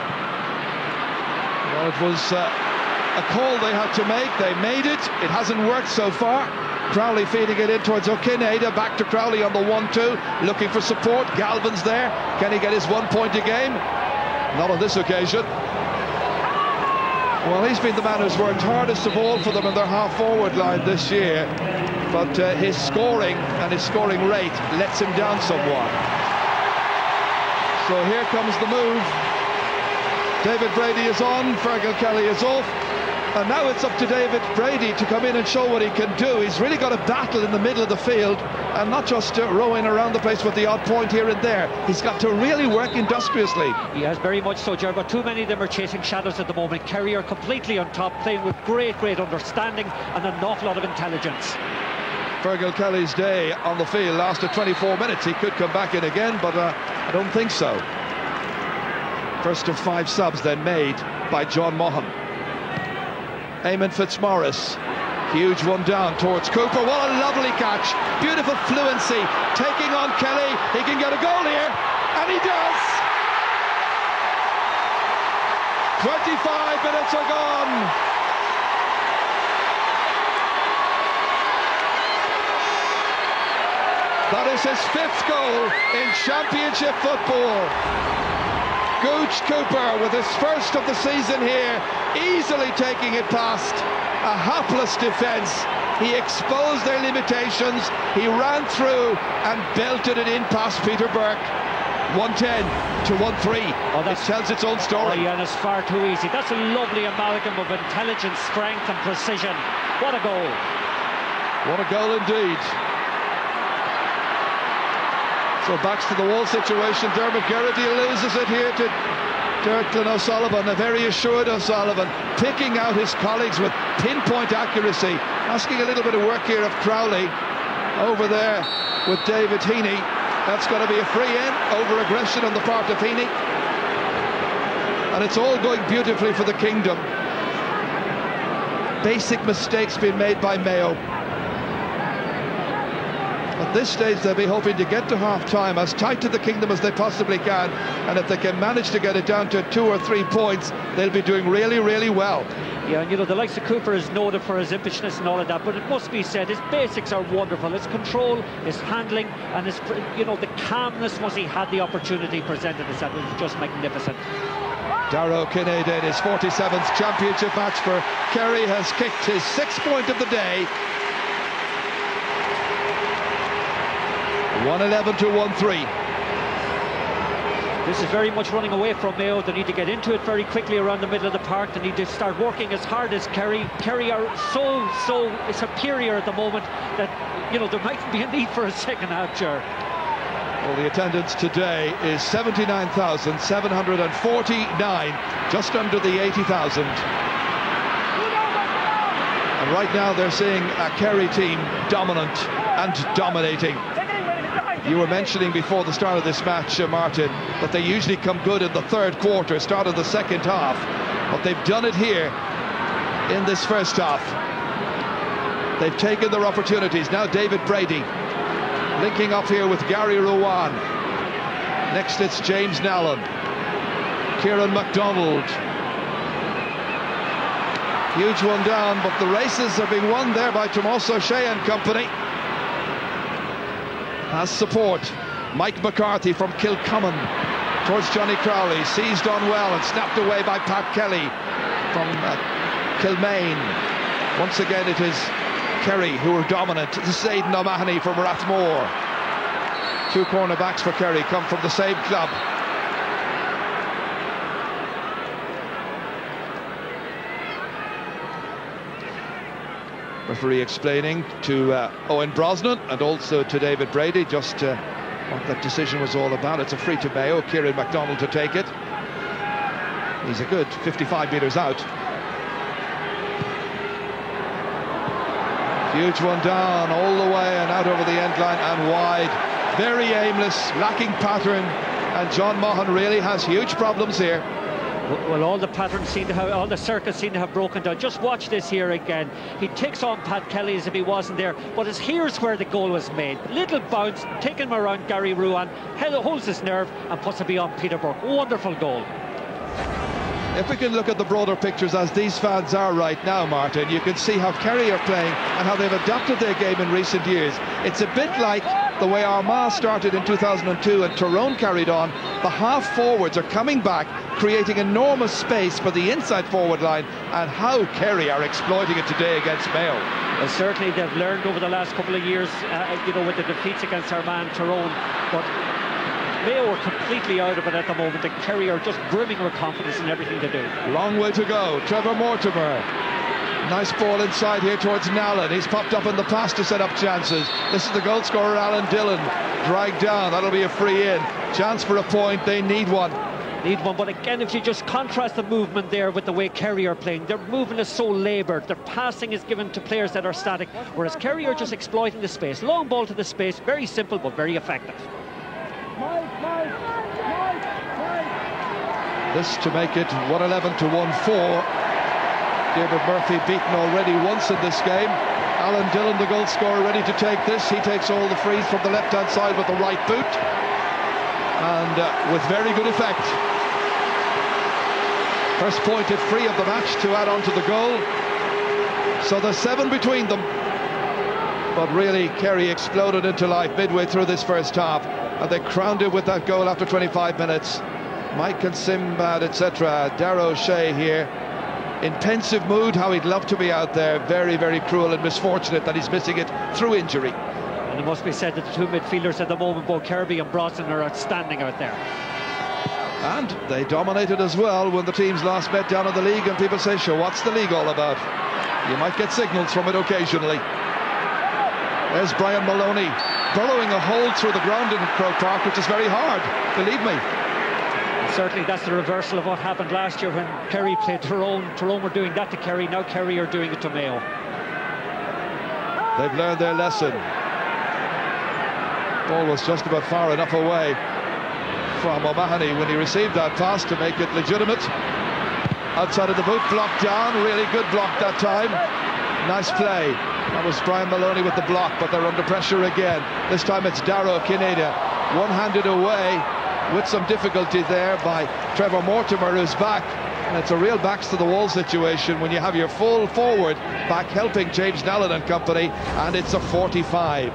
Well, it was uh, a call they had to make. They made it. It hasn't worked so far. Crowley feeding it in towards O'Kineda. Back to Crowley on the one two, looking for support. Galvin's there. Can he get his one point a game? Not on this occasion. Well, he's been the man who's worked hardest of all for them in their half-forward line this year, but uh, his scoring and his scoring rate lets him down somewhat. So here comes the move. David Brady is on, Fergal Kelly is off, and now it's up to David Brady to come in and show what he can do. He's really got a battle in the middle of the field, and not just uh, rowing around the place with the odd point here and there. He's got to really work industriously. He has very much so, Ger, but too many of them are chasing shadows at the moment. Kerry are completely on top, playing with great, great understanding and an awful lot of intelligence. Fergal Kelly's day on the field lasted twenty-four minutes. He could come back in again, but uh, I don't think so. First of five subs then made by John Mohan. Eamon Fitzmaurice, huge one down towards Cooper. What a lovely catch, beautiful fluency, taking on Kelly. He can get a goal here, and he does. twenty-five minutes are gone. That is his fifth goal in championship football. Gooch Cooper with his first of the season here, easily taking it past a hapless defence. He exposed their limitations, he ran through and belted it in past Peter Burke. one ten to one three. Oh, that tells its own story. Oh, yeah, and it's far too easy. That's a lovely amalgam of intelligence, strength and precision. What a goal. What a goal indeed. So backs to the wall situation. Dermot Geraghty loses it here to Declan O'Sullivan, a very assured O'Sullivan, picking out his colleagues with pinpoint accuracy, asking a little bit of work here of Crowley over there with David Heaney. That's going to be a free in over aggression on the part of Heaney, and it's all going beautifully for the Kingdom. Basic mistakes being made by Mayo. At this stage they'll be hoping to get to half-time as tight to the Kingdom as they possibly can, and if they can manage to get it down to two or three points, they'll be doing really, really well. Yeah, and you know, the likes of Cooper is noted for his impetusness and all of that, but it must be said, his basics are wonderful. His control, his handling, and his, you know, the calmness once he had the opportunity presented itself was just magnificent. Darragh Kinnaird in his forty-seventh championship match for Kerry has kicked his sixth point of the day. one eleven to one three. This is very much running away from Mayo. They need to get into it very quickly around the middle of the park. They need to start working as hard as Kerry. Kerry are so, so superior at the moment that, you know, there might be a need for a second half, Ger. Well, the attendance today is seventy-nine thousand seven hundred forty-nine, just under the eighty thousand. And right now they're seeing a Kerry team dominant and dominating. You were mentioning before the start of this match, uh, Martin, that they usually come good in the third quarter, start of the second half, but they've done it here in this first half. They've taken their opportunities. Now David Brady linking up here with Gary Ruane. Next it's James Nallen, Kieran MacDonald. Huge one down, but the races are being won there by Tomas O'Shea and company. Has support. Mike McCarthy from Kilcummin towards Johnny Crowley, seized on well and snapped away by Pat Kelly from uh, Kilmaine. Once again it is Kerry who are dominant. This is Aidan O'Mahony from Rathmore. Two cornerbacks for Kerry come from the same club. Referee explaining to uh, Owen Brosnan and also to David Brady just uh, what that decision was all about. It's a free to Mayo. Kieran MacDonald to take it. He's a good fifty-five metres out. Huge one down all the way and out over the end line and wide. Very aimless, lacking pattern, and John Maughan really has huge problems here. Well, all the patterns seem to have, all the circuits seem to have broken down. Just watch this here again. He takes on Pat Kelly as if he wasn't there, but it's here's where the goal was made. Little bounce, taking him around Gary Ruane, holds his nerve and puts it beyond Peter Burke. Wonderful goal. If we can look at the broader pictures as these fans are right now, Martin, you can see how Kerry are playing and how they've adapted their game in recent years. It's a bit like the way Armagh started in two thousand two and Tyrone carried on. The half forwards are coming back, creating enormous space for the inside forward line, and how Kerry are exploiting it today against Mayo. Well, certainly they've learned over the last couple of years, uh, you know, with the defeats against Armagh and Tyrone, but Mayo are completely out of it at the moment, and Kerry are just brimming with confidence in everything they do. Long way to go. Trevor Mortimer. Nice ball inside here towards Nallen. He's popped up in the pass to set up chances. This is the goal scorer, Alan Dillon. Dragged down. That'll be a free in. Chance for a point. They need one. Need one, but again, if you just contrast the movement there with the way Kerry are playing, their movement is so laboured. Their passing is given to players that are static, whereas Kerry are just exploiting the space. Long ball to the space. Very simple, but very effective. This to make it one eleven to one four. David Murphy beaten already once in this game. Alan Dillon, the goal scorer, ready to take this. He takes all the frees from the left-hand side with the right boot, and uh, with very good effect. First pointed free of the match to add on to the goal. So there's seven between them. But really, Kerry exploded into life midway through this first half, and they crowned it with that goal after twenty-five minutes. Mike and Simbad, et cetera. Darragh O'Shea here, in pensive mood, how he'd love to be out there. Very, very cruel and misfortunate that he's missing it through injury. And it must be said that the two midfielders at the moment, both Kirby and Brosnan, are outstanding out there. And they dominated as well when the teams last met down in the league, and people say, sure, what's the league all about? You might get signals from it occasionally. There's Brian Maloney burrowing a hole through the ground in Croke Park, which is very hard, believe me. Certainly that's the reversal of what happened last year when Kerry played Tyrone. Tyrone were doing that to Kerry, now Kerry are doing it to Mayo. They've learned their lesson. Ball was just about far enough away from O'Mahony when he received that pass to make it legitimate. Outside of the boot, blocked down, really good block that time. Nice play. That was Brian Maloney with the block, but they're under pressure again. This time it's Darragh Kinneada, one-handed away with some difficulty there by Trevor Mortimer, who's back. And it's a real backs to the wall situation when you have your full forward back helping James Nallen and company, and it's a forty-five.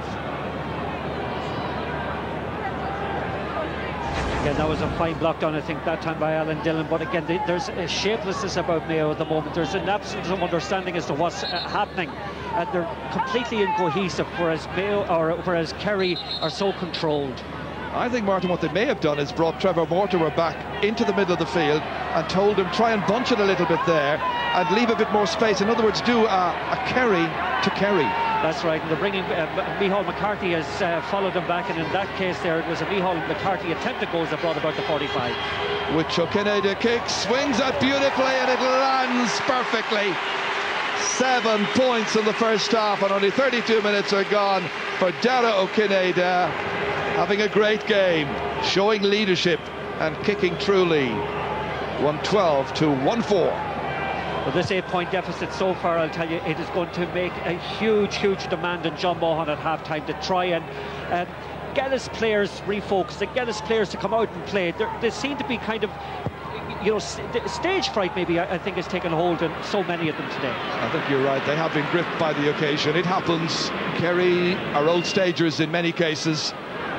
Again, that was a fine block done, I think, that time by Alan Dillon. But again, there's a shapelessness about Mayo at the moment. There's an absence of understanding as to what's uh, happening, and they're completely incohesive. Whereas Mayo, or whereas Kerry, are so controlled. I think, Martin, what they may have done is brought Trevor Mortimer back into the middle of the field and told him try and bunch it a little bit there and leave a bit more space. In other words, do a, a Kerry to Kerry. That's right, and they're bringing uh, Micheál McCarthy has uh, followed him back, and in that case there it was a Micheál McCarthy attempted goals that brought about the forty-five. Which O'Kinneada kicks, swings it beautifully, and it lands perfectly. Seven points in the first half, and only thirty-two minutes are gone for Darragh O'Kinneada, having a great game, showing leadership and kicking truly. one twelve to one four. With this eight-point deficit so far, I'll tell you, it is going to make a huge, huge demand on John Mohan at half-time to try and uh, get his players refocused, and get his players to come out and play. They're, they seem to be kind of, you know, stage fright maybe, I, I think, has taken hold in so many of them today. I think you're right. They have been gripped by the occasion. It happens. Kerry are old stagers in many cases.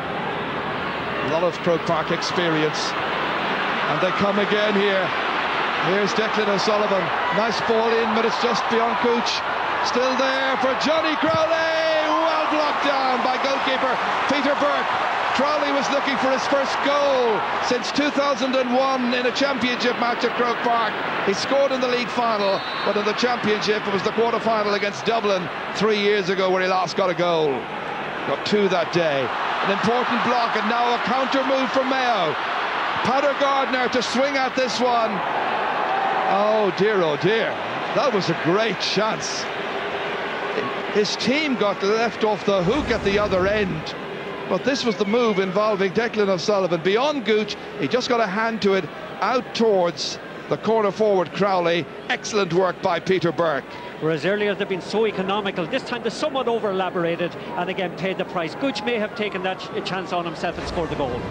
A lot of Croke Park experience. And they come again here. Here's Declan O'Sullivan. Nice ball in, but it's just beyond Cooch. Still there for Johnny Crowley. Well blocked down by goalkeeper Peter Burke. Crowley was looking for his first goal since two thousand one in a championship match at Croke Park. He scored in the league final, but in the championship it was the quarter-final against Dublin three years ago where he last got a goal. Got two that day. An important block, and now a counter move from Mayo. Patter Gardner to swing at this one. Oh dear, oh dear. That was a great chance. His team got left off the hook at the other end. But this was the move involving Declan O'Sullivan. Beyond Gooch, he just got a hand to it out towards the corner forward Crowley. Excellent work by Peter Burke. Whereas earlier they've been so economical, this time they're somewhat over elaborated and again paid the price. Gooch may have taken that ch chance on himself and scored the goal.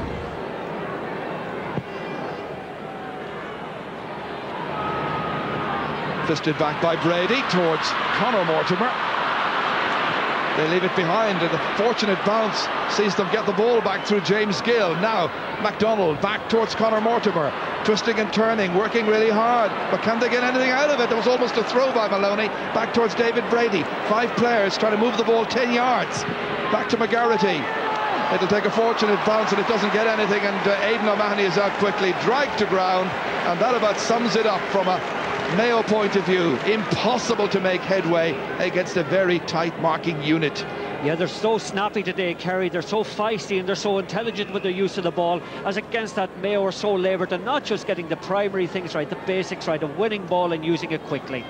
Fisted back by Brady towards Conor Mortimer. They leave it behind, and a fortunate bounce sees them get the ball back through James Gill. Now MacDonald back towards Conor Mortimer, twisting and turning, working really hard, but can they get anything out of it? There was almost a throw by Maloney. Back towards David Brady. Five players trying to move the ball ten yards. Back to McGarrity. It'll take a fortunate bounce, and it doesn't get anything, and uh, Aidan O'Mahony is out quickly, dragged to ground, and that about sums it up from a Mayo point of view. Impossible to make headway against a very tight marking unit. Yeah, they're so snappy today, Kerry. They're so feisty and they're so intelligent with their use of the ball. As against that, Mayo are so laboured and not just getting the primary things right, the basics right, of winning ball and using it quickly.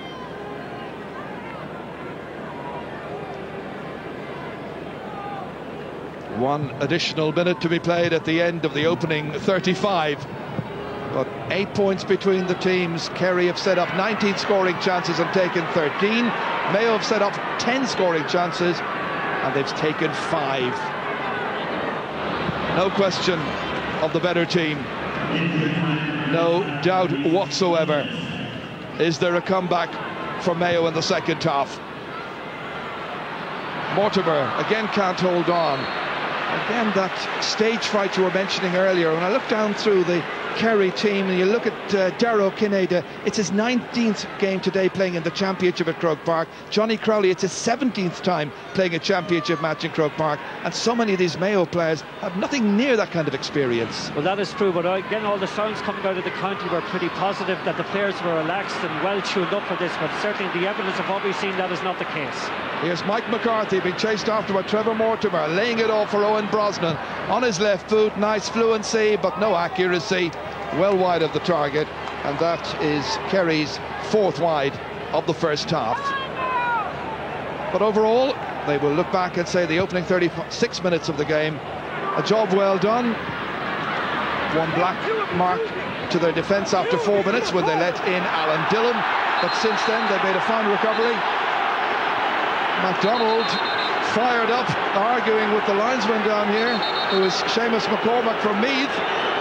One additional minute to be played at the end of the opening thirty-five. But eight points between the teams. Kerry have set up nineteen scoring chances and taken thirteen. Mayo have set up ten scoring chances and they've taken five. No question of the better team. No doubt whatsoever. Is there a comeback for Mayo in the second half? Mortimer again can't hold on. Again, that stage fright you were mentioning earlier. When I look down through the Kerry team, and you look at uh, Darragh Kineda, it's his nineteenth game today playing in the Championship at Croke Park. Johnny Crowley, it's his seventeenth time playing a Championship match in Croke Park, and so many of these Mayo players have nothing near that kind of experience. Well, that is true, but again, all the sounds coming out of the county were pretty positive, that the players were relaxed and well tuned up for this, but certainly the evidence of what we've seen, that is not the case. Here's Mike McCarthy being chased after by Trevor Mortimer, laying it off for Owen Brosnan on his left foot. Nice fluency, but no accuracy, well wide of the target, and that is Kerry's fourth wide of the first half. But overall, they will look back and say the opening thirty-six minutes of the game, a job well done. One black mark to their defence after four minutes when they let in Alan Dillon, but since then they've made a fine recovery. MacDonald fired up, arguing with the linesman down here, who is Seamus McCormack from Meath.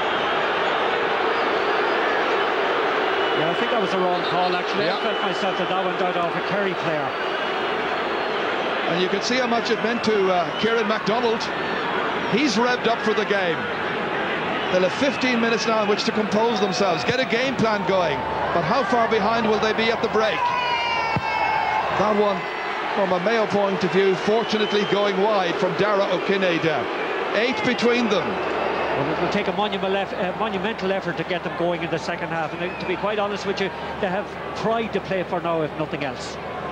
Yeah, I think that was the wrong call, actually. Yeah. I felt myself that that went out off a Kerry player. And you can see how much it meant to uh, Kieran MacDonald. He's revved up for the game. They'll have fifteen minutes now in which to compose themselves, get a game plan going. But how far behind will they be at the break? That one, from a Mayo point of view, fortunately going wide from Darragh O'Kineda. Eight between them. Well, it will take a monumental, eff uh, monumental effort to get them going in the second half. And uh, to be quite honest with you, they have pride to play for now, if nothing else.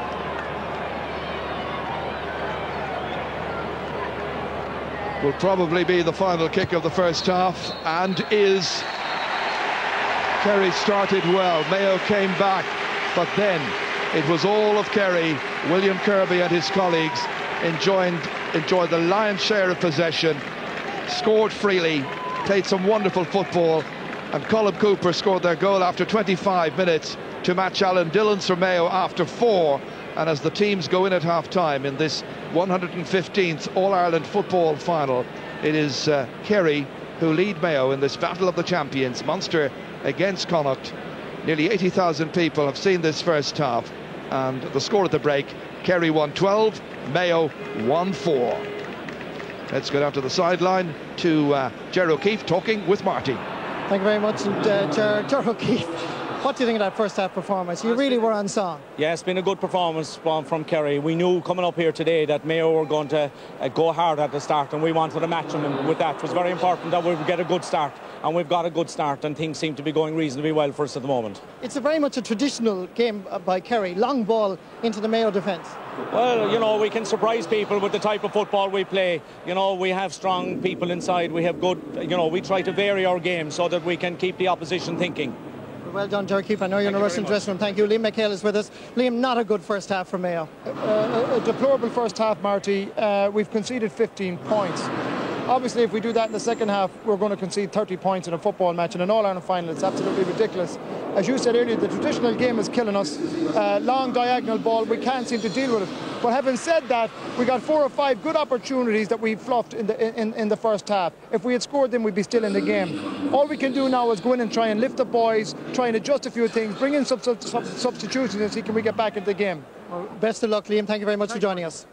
Will probably be the final kick of the first half, and is. Kerry started well, Mayo came back, but then it was all of Kerry. William Kirby and his colleagues enjoyed, enjoyed the lion's share of possession, scored freely, played some wonderful football, and Colm Cooper scored their goal after twenty-five minutes to match Alan Dillon's for Mayo after four. And as the teams go in at half-time in this one hundred fifteenth All-Ireland football final, it is uh, Kerry who lead Mayo in this battle of the champions, Munster against Connacht. Nearly eighty thousand people have seen this first half, and the score at the break, Kerry won twelve, Mayo won four. Let's go down to the sideline to uh, Ger O'Keefe talking with Marty. Thank you very much, and uh, Ger, Ger O'Keefe. What do you think of that first half performance? You really were on song. Yeah, it's been a good performance from, from Kerry. We knew coming up here today that Mayo were going to uh, go hard at the start, and we wanted to match them, and with that it was very important that we would get a good start, and we've got a good start, and things seem to be going reasonably well for us at the moment. It's a very much a traditional game by Kerry, long ball into the Mayo defence. Well, you know, we can surprise people with the type of football we play. You know, we have strong people inside, we have good, you know, we try to vary our game so that we can keep the opposition thinking. Well done, Ger O'Keefe. I know you're Thank in a Russian dressing room. Thank you. Liam McHale is with us. Liam, not a good first half for Mayo. Uh, a deplorable first half, Marty. Uh, we've conceded fifteen points. Obviously, if we do that in the second half, we're going to concede thirty points in a football match. In an All-Ireland final, it's absolutely ridiculous. As you said earlier, the traditional game is killing us. Uh, long diagonal ball, we can't seem to deal with it. But having said that, we got four or five good opportunities that we fluffed in the in, in the first half. If we had scored them, we'd be still in the game. All we can do now is go in and try and lift the boys, try and adjust a few things, bring in some sub sub substitutions and see can we get back into the game. Well, best of luck, Liam. Thank you very much Thank for joining us.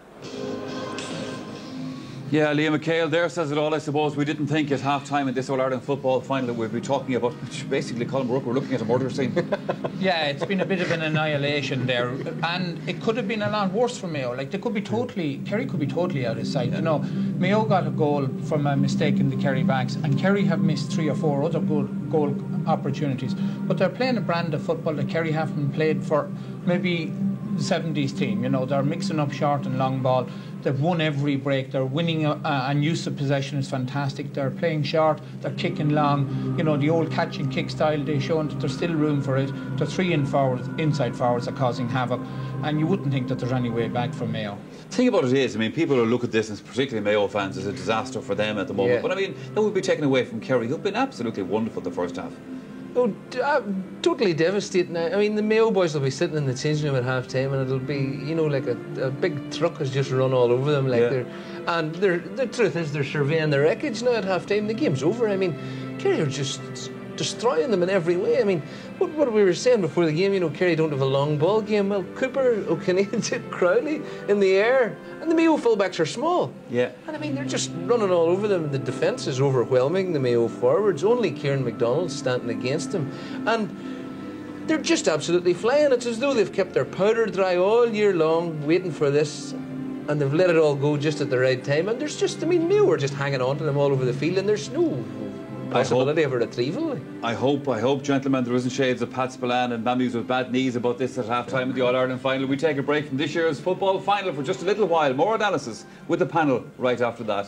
Yeah, Liam McHale there says it all, I suppose. We didn't think at half-time in this All-Ireland football final that we'd be talking about, basically, Colm Rook, we're looking at a murder scene. Yeah, it's been a bit of an annihilation there, and it could have been a lot worse for Mayo. Like, they could be totally, Kerry could be totally out of sight. You know, Mayo got a goal from a mistake in the Kerry backs, and Kerry have missed three or four other good goal opportunities. But they're playing a brand of football that Kerry haven't played for maybe the seventies team. You know, they're mixing up short and long ball. They've won every break. They're winning, uh, and use of possession is fantastic. They're playing short. They're kicking long. You know, the old catch and kick style. They've shown that there's still room for it. The three in forwards, inside forwards, are causing havoc, and you wouldn't think that there's any way back for Mayo. The thing about it is, I mean, people who look at this, and particularly Mayo fans, as a disaster for them at the moment. Yeah. But I mean, that would be taken away from Kerry, who've been absolutely wonderful the first half. Oh, uh, totally devastating. I mean, the Mayo boys will be sitting in the changing room at half time, and it'll be, you know, like a, a big truck has just run all over them. Like yeah. they're, and they're, the truth is, they're surveying the wreckage now at half time. The game's over. I mean, Kerry are just destroying them in every way. I mean, what, what we were saying before the game, you know, Kerry don't have a long ball game. Well, Cooper, O'Kane, Crowley in the air, and the Mayo fullbacks are small. Yeah. And I mean, they're just running all over them. The defence is overwhelming the Mayo forwards. Only Kieran McDonald standing against them. And they're just absolutely flying. It's as though they've kept their powder dry all year long, waiting for this, and they've let it all go just at the right time. And there's just, I mean, Mayo are just hanging on to them all over the field, and there's no possibility of a retrieval. I hope, I hope, gentlemen, there isn't shades of Pat Spillane and mammies with bad knees about this at half-time of the All-Ireland final. We take a break from this year's football final for just a little while. More analysis with the panel right after that.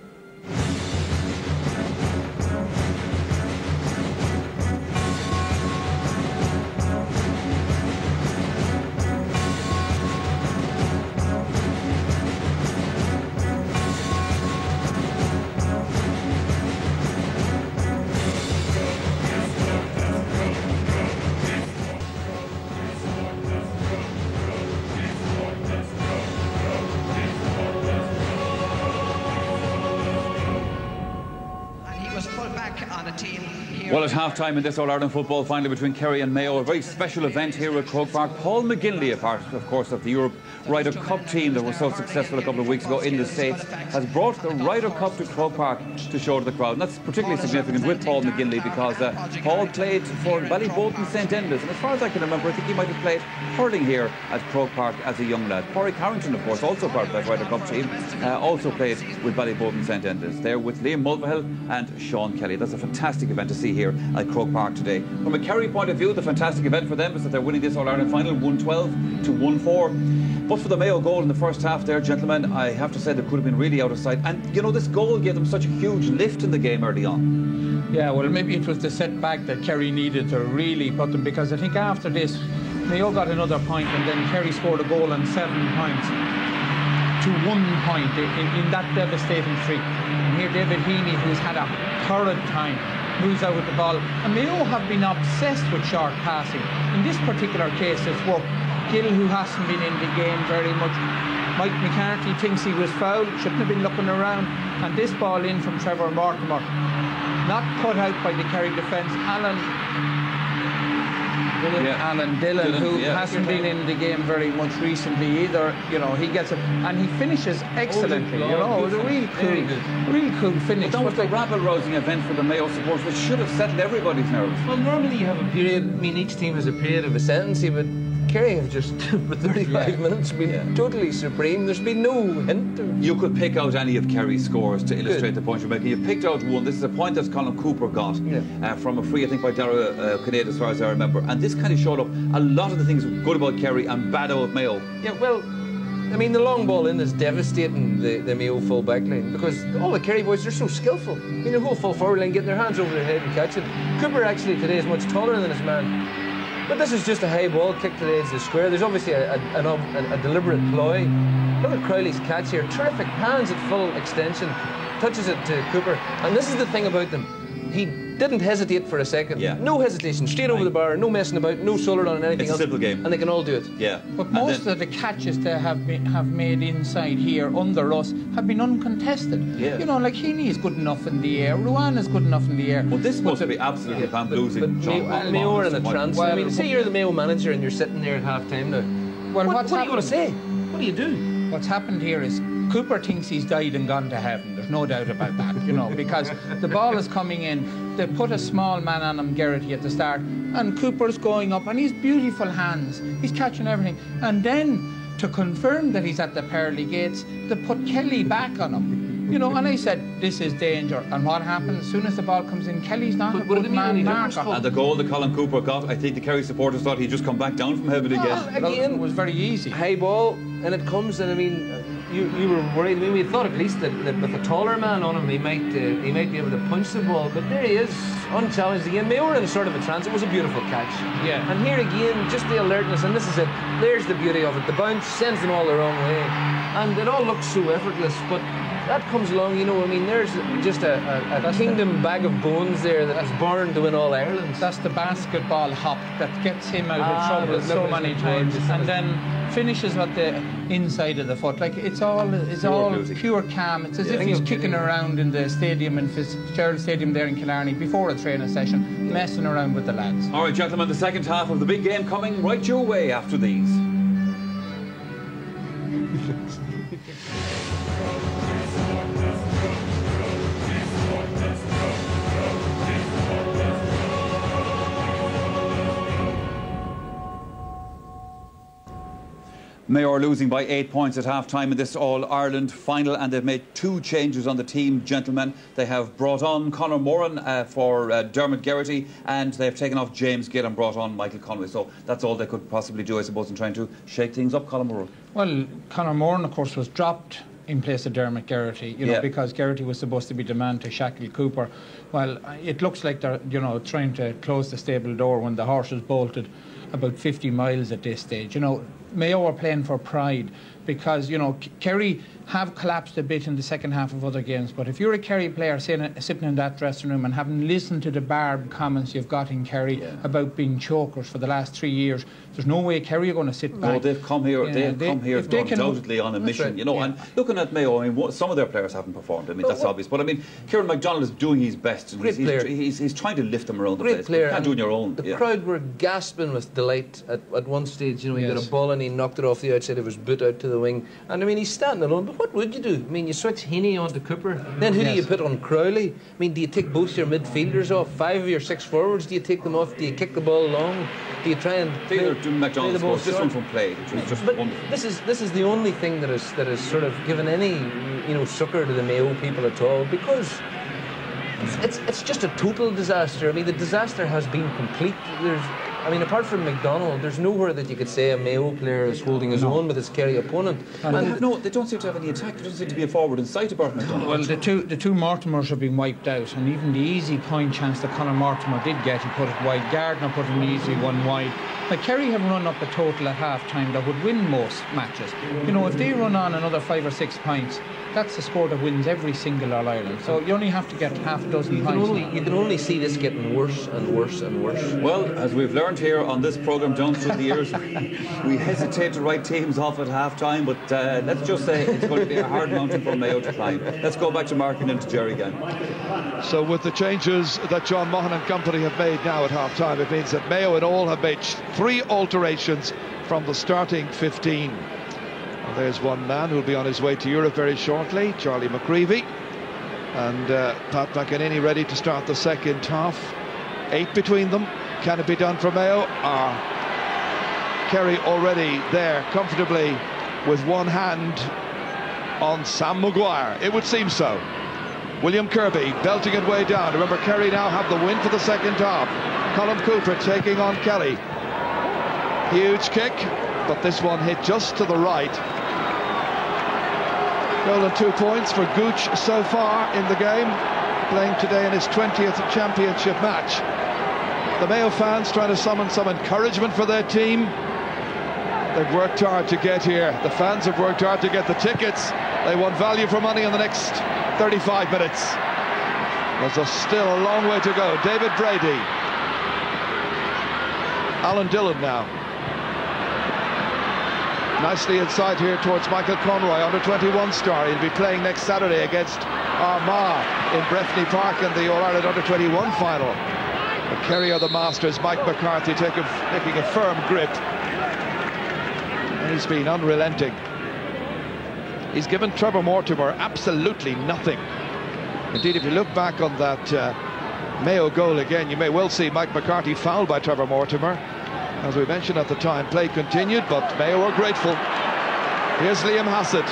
Well, at half-time in this All-Ireland football final between Kerry and Mayo, a very special event here at Croke Park. Paul McGinley, a part, of course, of the Europe Ryder Cup team that was so successful a couple of weeks ago in the States, has brought the Ryder Cup to Croke Park to show to the crowd. And that's particularly significant with Paul McGinley because uh, Paul played for Ballyboulton Saint Enda's. And as far as I can remember, I think he might have played hurling here at Croke Park as a young lad. Corey Carrington, of course, also part of that Ryder Cup team, uh, also played with Ballyboulton Saint Enda's. There with Liam Mulvihill and Sean Kelly. That's a fantastic event to see here at Croke Park today. From a Kerry point of view, the fantastic event for them is that they're winning this All-Ireland final one twelve to one four. But for the Mayo goal in the first half there, gentlemen, I have to say they could have been really out of sight. And, you know, this goal gave them such a huge lift in the game early on. Yeah, well, maybe it was the setback that Kerry needed to really put them, because I think after this, Mayo got another point, and then Kerry scored a goal on seven points to one point in, in that devastating streak. And here David Heaney, who's had a horrid time, moves out with the ball. And Mayo have been obsessed with short passing. In this particular case, it's worked. Gill, who hasn't been in the game very much. Mike McCarthy thinks he was fouled, shouldn't have been looking around. And this ball in from Trevor Mortimer, not cut out by the Kerry defence. Alan Dillon, yeah. Alan Dillon, Dillon who yeah. hasn't been in the game very much recently either. You know, he gets it, and he finishes excellently. You know, it was a real cool, real cool finish. But that was the rabble-rousing event for the Mayo supporters, which should have settled everybody's nerves. Well, normally you have a period. I mean, each team has a period of ascendancy, but Kerry have just, for thirty-five yeah. minutes, been yeah. totally supreme. There's been no hint. You could pick out any of Kerry's scores to illustrate Good. the point you're making. You've picked out one. This is a point that Colin Cooper got yeah. uh, from a free, I think, by Dara uh, Kinnaid, as far as I remember. And this kind of showed up a lot of the things good about Kerry and bad about Mayo. Yeah, well, I mean, the long ball in is devastating the, the Mayo full back line, because all the Kerry boys are so skillful. I mean, the whole full forward line, getting their hands over their head and catching. Cooper actually today is much taller than his man. But this is just a high ball kicked to the edge of the square. There's obviously a, a, a, a deliberate ploy. Look at Crowley's catch here. Terrific hands at full extension. Touches it to Cooper. And this is the thing about them. He didn't hesitate for a second. Yeah. No hesitation. Straight over the bar. No messing about. No solar on anything it's else. It's a simple game. And they can all do it. Yeah. But and most of the catches they have been, have made inside here under us have been uncontested. Yeah. You know, like Heaney is good enough in the air. Ruan is good enough in the air. Well, this must be absolutely yeah, bamboozling. But, but Mayo are in a trance. Well, I mean, say you're the Mayo manager and you're sitting there at half time now. Well, what, what's what are you going to say? What do you do? What's happened here is Cooper thinks he's died and gone to heaven. There's no doubt about that, you know, because the ball is coming in. They put a small man on him, Geraghty, at the start, and Cooper's going up, and he's beautiful hands. He's catching everything. And then, to confirm that he's at the pearly gates, they put Kelly back on him. You know, and I said, this is danger. And what happens? As soon as the ball comes in, Kelly's not but, a good man marker. And the goal that Colin Cooper got, I think the Kerry supporters thought he'd just come back down from heaven again. Well, again, it was very easy. High ball, and it comes, and I mean, you, you were worried. I mean, we thought at least that, that with a taller man on him, he might uh, he might be able to punch the ball. But there he is, unchallenged again. They were in sort of a trance. It was a beautiful catch. Yeah. And here again, just the alertness, and this is it. There's the beauty of it. The bounce sends them all the wrong way, and it all looks so effortless. But that comes along, you know, I mean, there's just a, a, a kingdom the, bag of bones there that was born to win All Ireland. That's the basketball hop that gets him out ah, of trouble so many times, and then finishes at the inside of the foot. Like, it's all it's pure all music. Pure calm. It's as yeah. if he's kicking around in the stadium in Fitzgerald Stadium there in Killarney before a training session, messing around with the lads. All right, gentlemen, the second half of the big game coming right your way after these. Mayo are losing by eight points at half-time in this All-Ireland final, and they've made two changes on the team, gentlemen. They have brought on Conor Moran uh, for uh, Dermot Geraghty, and they've taken off James Gill and brought on Michael Conway. So that's all they could possibly do, I suppose, in trying to shake things up, Colin Moran. Well, Conor Moran, of course, was dropped in place of Dermot Geraghty, you know, yeah. because Geraghty was supposed to be the man to shackle Cooper. Well, it looks like they're, you know, trying to close the stable door when the horse is bolted about fifty miles at this stage. You know, Mayo are playing for pride because, you know, Kerry have collapsed a bit in the second half of other games, but if you're a Kerry player sitting, sitting in that dressing room and having listened to the barbed comments you've got in Kerry yeah. about being chokers for the last three years, there's no way Kerry are going to sit back. No, they've come here, yeah, they've they, come here they undoubtedly on a mission, right. you know, yeah. and looking at Mayo, I mean, some of their players haven't performed, I mean, that's well, obvious, but I mean, Kieran MacDonald is doing his best, and he's, he's, he's, he's trying to lift them around the great place. Player. You can't do it on your own. The yeah. crowd were gasping with delight at, at one stage, you know, he yes. got a ball and he knocked it off the outside of his boot out to the wing, and I mean, he's standing alone, but what would you do? I mean, you switch Heaney onto Cooper, then who yes. do you put on Crowley? I mean, do you take both your midfielders off? Five of your six forwards, do you take them off? Do you kick the ball long? Do you try and Taylor do MacDonald scores this one from play, which was just but wonderful. This is this is the only thing that is that has sort of given any, you know, succour to the Mayo people at all, because it's, it's it's just a total disaster. I mean, the disaster has been complete. There's I mean, apart from MacDonald, there's nowhere that you could say a Mayo player is holding his no. own with his Kerry opponent. And and they, have no, they don't seem to have any attack. There doesn't seem to be a forward in sight apart from MacDonald. Well, the two the two Mortimers have been wiped out, and even the easy point chance that Conor Mortimer did get, he put it wide. Gardner put an easy one wide. Like, Kerry have run up a total at half-time that would win most matches. You know, if they run on another five or six points, that's the score that wins every single All-Ireland. So you only have to get half a dozen you points. Can only, you can only see this getting worse and worse and worse. Well, as we've learned here on this programme, John, through the years, we hesitate to write teams off at half-time, but uh, let's just say it's going to be a hard mountain for Mayo to climb. Let's go back to Mark and then to Jerry again. So with the changes that John Maughan and company have made now at half-time, it means that Mayo in all have made three alterations from the starting fifteen. Well, there's one man who'll be on his way to Europe very shortly, Charlie McCreevy, and uh, Pat McEnany ready to start the second half. Eight between them. Can it be done for Mayo? Ah, Kerry already there comfortably with one hand on Sam Maguire. It would seem so. William Kirby belting it way down. Remember, Kerry now have the win for the second half. Colin Cooper taking on Kelly. Huge kick, but this one hit just to the right. Goal and two points for Gooch so far in the game, playing today in his twentieth championship match. The Mayo fans trying to summon some encouragement for their team. They've worked hard to get here. The fans have worked hard to get the tickets. They want value for money in the next thirty-five minutes. There's a still a long way to go. David Brady. Alan Dillon now. Nicely inside here towards Michael Conroy, under twenty-one star. He'll be playing next Saturday against Armagh in Breffni Park in the All-Ireland under twenty-one final. But Kerry are the masters. Mike McCarthy taking, taking a firm grip. And he's been unrelenting. He's given Trevor Mortimer absolutely nothing. Indeed, if you look back on that uh, Mayo goal again, you may well see Mike McCarthy fouled by Trevor Mortimer. As we mentioned at the time, play continued, but Mayo are grateful. Here's Liam Hassett.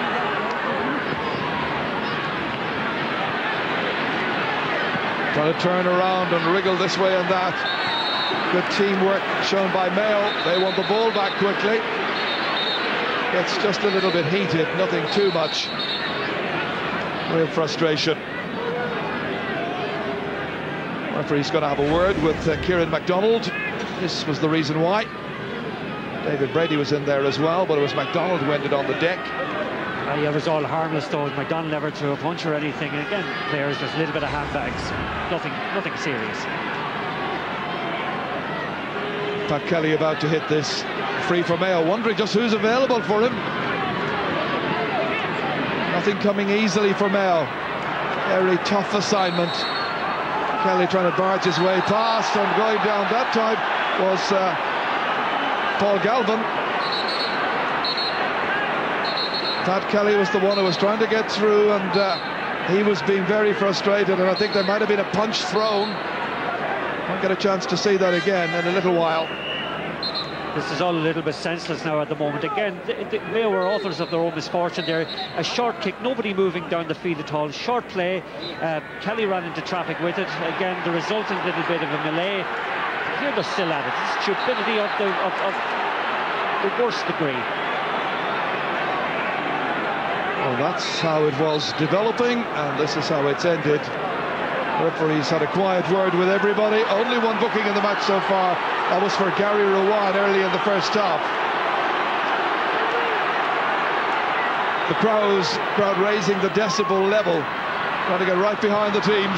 Trying to turn around and wriggle this way and that. Good teamwork shown by Mayo. They want the ball back quickly. It's just a little bit heated, nothing too much. Real frustration. Referee's going to have a word with uh, Kieran MacDonald. This was the reason why. David Brady was in there as well, but it was MacDonald who ended on the deck. Uh, yeah, it was all harmless though. McDonald never threw a punch or anything. And again, players, just a little bit of handbags. Nothing, nothing serious. Pat Kelly about to hit this free for Mayo, wondering just who's available for him. Nothing coming easily for Mayo. Very tough assignment. Kelly trying to barge his way past, and going down that time was uh, Paul Galvin. Pat Kelly was the one who was trying to get through, and uh, he was being very frustrated, and I think there might have been a punch thrown. Won't get a chance to see that again in a little while. This is all a little bit senseless now at the moment. Again, the, the Mayo were authors of their own misfortune there. A short kick, nobody moving down the field at all. Short play. Uh, Kelly ran into traffic with it. Again, the resulting little bit of a melee. Here they're still at it. It's stupidity of the, of, of the worst degree. Well, that's how it was developing, and this is how it's ended. Referees had a quiet word with everybody. Only one booking in the match so far. That was for Gary Rowan early in the first half. The pros, crowd raising the decibel level, trying to get right behind the teams.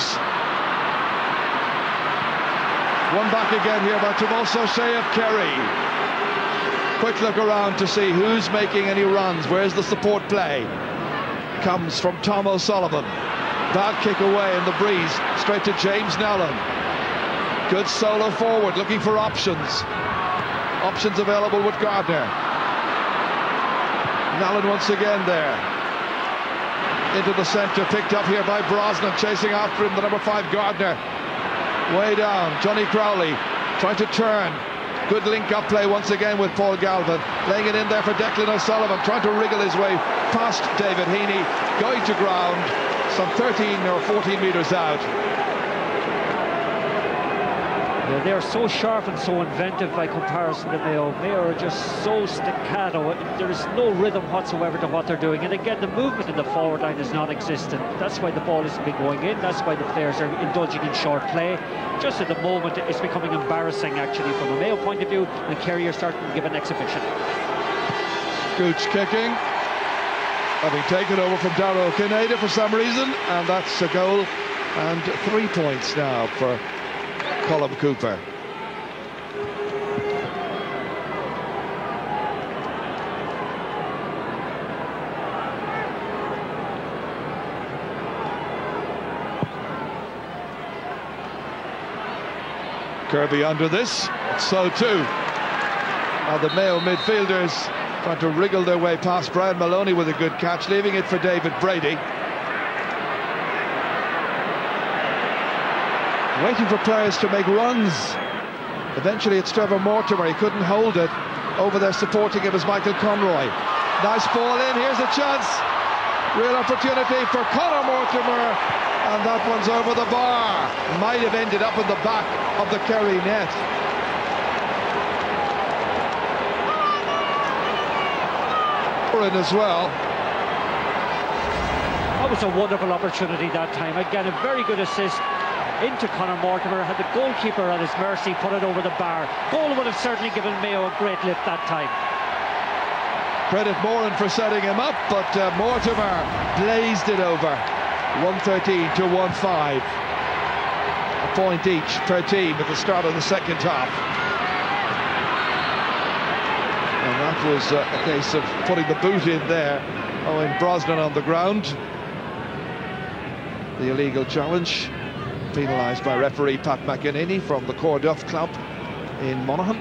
One back again here by Tomas O'Shea of Kerry. Quick look around to see who's making any runs. Where's the support play? Comes from Tom O'Sullivan. Bad kick away in the breeze, straight to James Nallen. Good solo forward, looking for options. Options available with Gardner. Nallen once again there. Into the centre, picked up here by Brosnan, chasing after him, the number five Gardner. Way down, Johnny Crowley trying to turn. Good link-up play once again with Paul Galvin. Laying it in there for Declan O'Sullivan, trying to wriggle his way past David Heaney. Going to ground, some thirteen or fourteen metres out. Yeah, they're so sharp and so inventive by comparison to Mayo. Mayo are just so staccato. There is no rhythm whatsoever to what they're doing. And again, the movement in the forward line is non-existent. That's why the ball isn't been going in. That's why the players are indulging in short play. Just at the moment, it's becoming embarrassing, actually, from a Mayo point of view. And Kerry are starting to give an exhibition. Gooch kicking. Having taken over from Darrow Kineda for some reason. And that's a goal. And three points now for Colm Cooper. Kirby under this, so too. Now the Mayo midfielders trying to wriggle their way past Brian Maloney with a good catch, leaving it for David Brady. Waiting for players to make runs. Eventually it's Trevor Mortimer, he couldn't hold it. Over there supporting him is Michael Conroy. Nice ball in, here's a chance. Real opportunity for Conor Mortimer, and that one's over the bar. Might have ended up in the back of the Kerry net. As well. That was a wonderful opportunity that time. Again, a very good assist into Conor Mortimer. Had the goalkeeper at his mercy, put it over the bar. Goal would have certainly given Mayo a great lift that time. Credit Moran for setting him up, but uh, Mortimer blazed it over. one thirteen to one five. A point each per team at the start of the second half. And that was uh, a case of putting the boot in there. Owen Brosnan on the ground. The illegal challenge, penalised by referee Pat McEnany from the Corduff Club in Monaghan.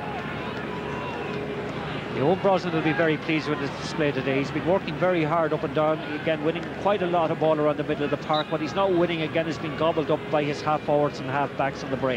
Owen Brosnan will be very pleased with his display today. He's been working very hard up and down, again winning quite a lot of ball around the middle of the park. What he's not winning again has been gobbled up by his half-forwards and half-backs on the break.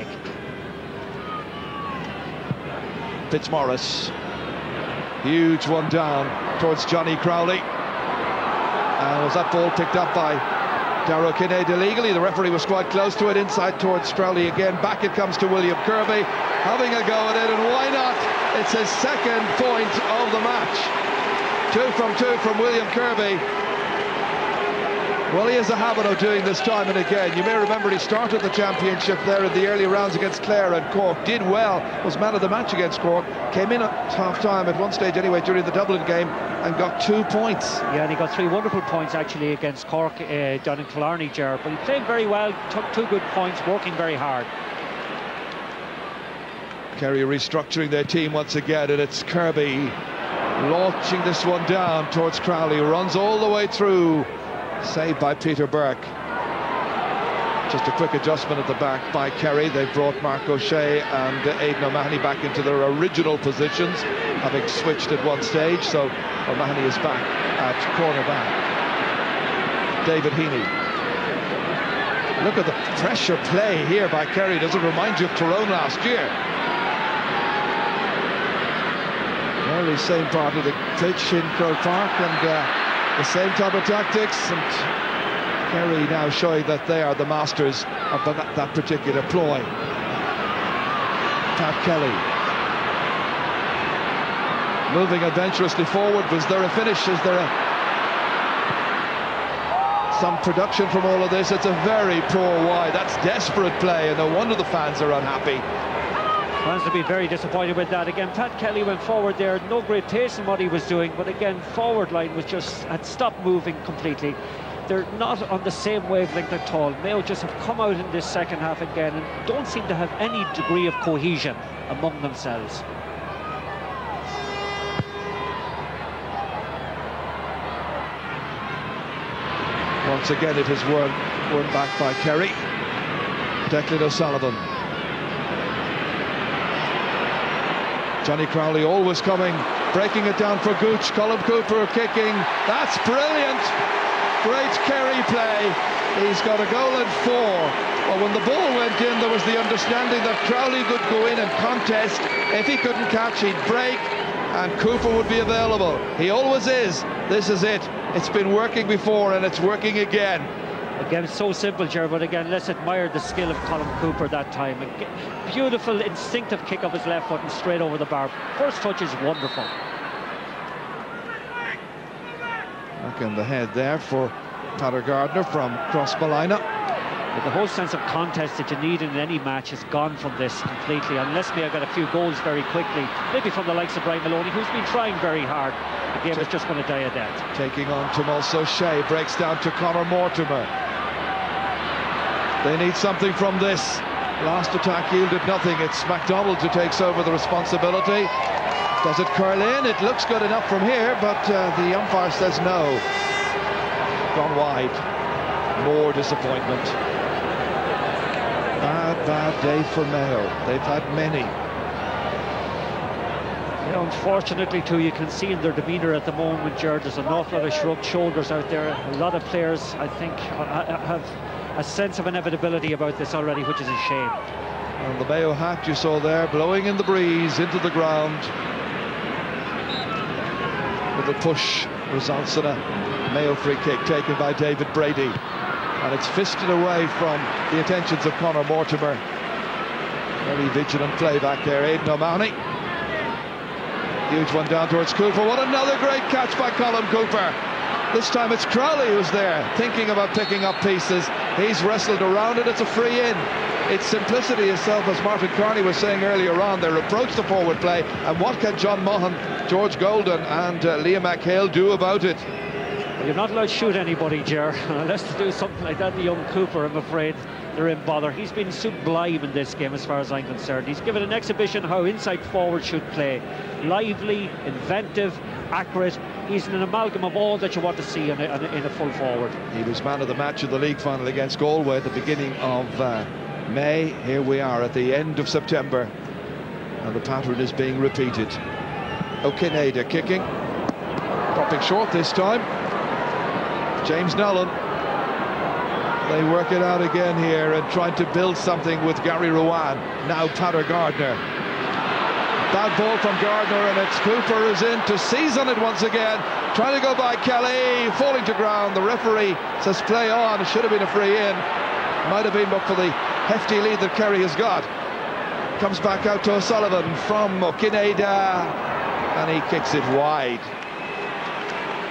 Fitzmaurice. Huge one down towards Johnny Crowley. And was that ball picked up by Darrow Kineda illegally? The referee was quite close to it. Inside towards Crowley again. Back it comes to William Kirby. Having a go at it, and why not? It's his second point of the match. Two from two from William Kirby. Well, he has a habit of doing this time and again. You may remember he started the championship there in the early rounds against Clare, and Cork did well, was man of the match against Cork, came in at half-time at one stage anyway during the Dublin game and got two points. Yeah, and he got three wonderful points actually against Cork uh, down in Killarney, Ger, but he played very well, took two good points, working very hard. Kerry restructuring their team once again, and it's Kirby launching this one down towards Crowley, runs all the way through. Saved by Peter Burke. Just a quick adjustment at the back by Kerry. They've brought Mark O'Shea and uh, Aidan O'Mahony back into their original positions, having switched at one stage, so O'Mahony is back at cornerback. David Heaney. Look at the pressure play here by Kerry. Does it remind you of Tyrone last year? Nearly same part of the pitch in Croke Park, and uh, the same type of tactics, and Kerry now showing that they are the masters of the, that particular ploy. Pat Kelly moving adventurously forward. Was there a finish? Is there a, some production from all of this? It's a very poor wide. That's desperate play, and no wonder the fans are unhappy. Fans will be very disappointed with that. Again, Pat Kelly went forward there, no great pace in what he was doing, but again, forward line was just had stopped moving completely. They're not on the same wavelength at all. Mayo just have come out in this second half again and don't seem to have any degree of cohesion among themselves. Once again, it is won, won back by Kerry. Declan O'Sullivan. Johnny Crowley always coming, breaking it down for Gooch. Colin Cooper kicking. That's brilliant. Great Kerry play. He's got a goal and four. Well, when the ball went in, there was the understanding that Crowley could go in and contest. If he couldn't catch, he'd break, and Cooper would be available. He always is. This is it. It's been working before, and it's working again. Again, it's so simple, Ger, but again, let's admire the skill of Colin Cooper that time. A beautiful, instinctive kick of his left foot and straight over the bar. First touch is wonderful. Back in the head there for Peadar Gardner from Crossmolina. But the whole sense of contest that you need in any match has gone from this completely. Unless Mayo got a few goals very quickly, maybe from the likes of Brian Maloney, who's been trying very hard. The game is just going to die a death. Taking on Tomas O'Shea, breaks down to Conor Mortimer. They need something from this. Last attack yielded nothing. It's MacDonald who takes over the responsibility. Does it curl in? It looks good enough from here, but uh, the umpire says no. Gone wide. More disappointment. Bad, bad day for Mayo. They've had many. Yeah, unfortunately, too, you can see in their demeanour at the moment, Ger, there's an awful lot of shrugged shoulders out there. A lot of players, I think, have a sense of inevitability about this already, which is a shame. And the Mayo hat you saw there, blowing in the breeze into the ground. With a push, results in a Mayo free kick taken by David Brady. And it's fisted away from the intentions of Conor Mortimer. Very vigilant play back there, Aidan O'Mahony. Huge one down towards Cooper. What another great catch by Colin Cooper. This time it's Crowley who's there, thinking about picking up pieces. He's wrestled around it, it's a free in. It's simplicity itself, as Martin Carney was saying earlier on. Their approach to forward play, and what can John Maughan, George Golden and uh, Liam McHale do about it? You're not allowed to shoot anybody, Ger. Unless to do something like that, the young Cooper, I'm afraid they're in bother. He's been sublime in this game as far as I'm concerned. He's given an exhibition how inside forward should play. Lively, inventive, accurate. He's an amalgam of all that you want to see in a, in a full forward. He was man of the match of the league final against Galway at the beginning of uh, May. Here we are at the end of September, and the pattern is being repeated. O'Kineda kicking, dropping short this time. James Nullen. They work it out again here and trying to build something with Gary Rowan. Now Peadar Gardner. Bad ball from Gardner, and it's Cooper who's in to seize on it once again. Trying to go by Kelly, falling to ground. The referee says play on. It should have been a free in. Might have been, but for the hefty lead that Kerry has got. Comes back out to O'Sullivan from O'Kineda, and he kicks it wide.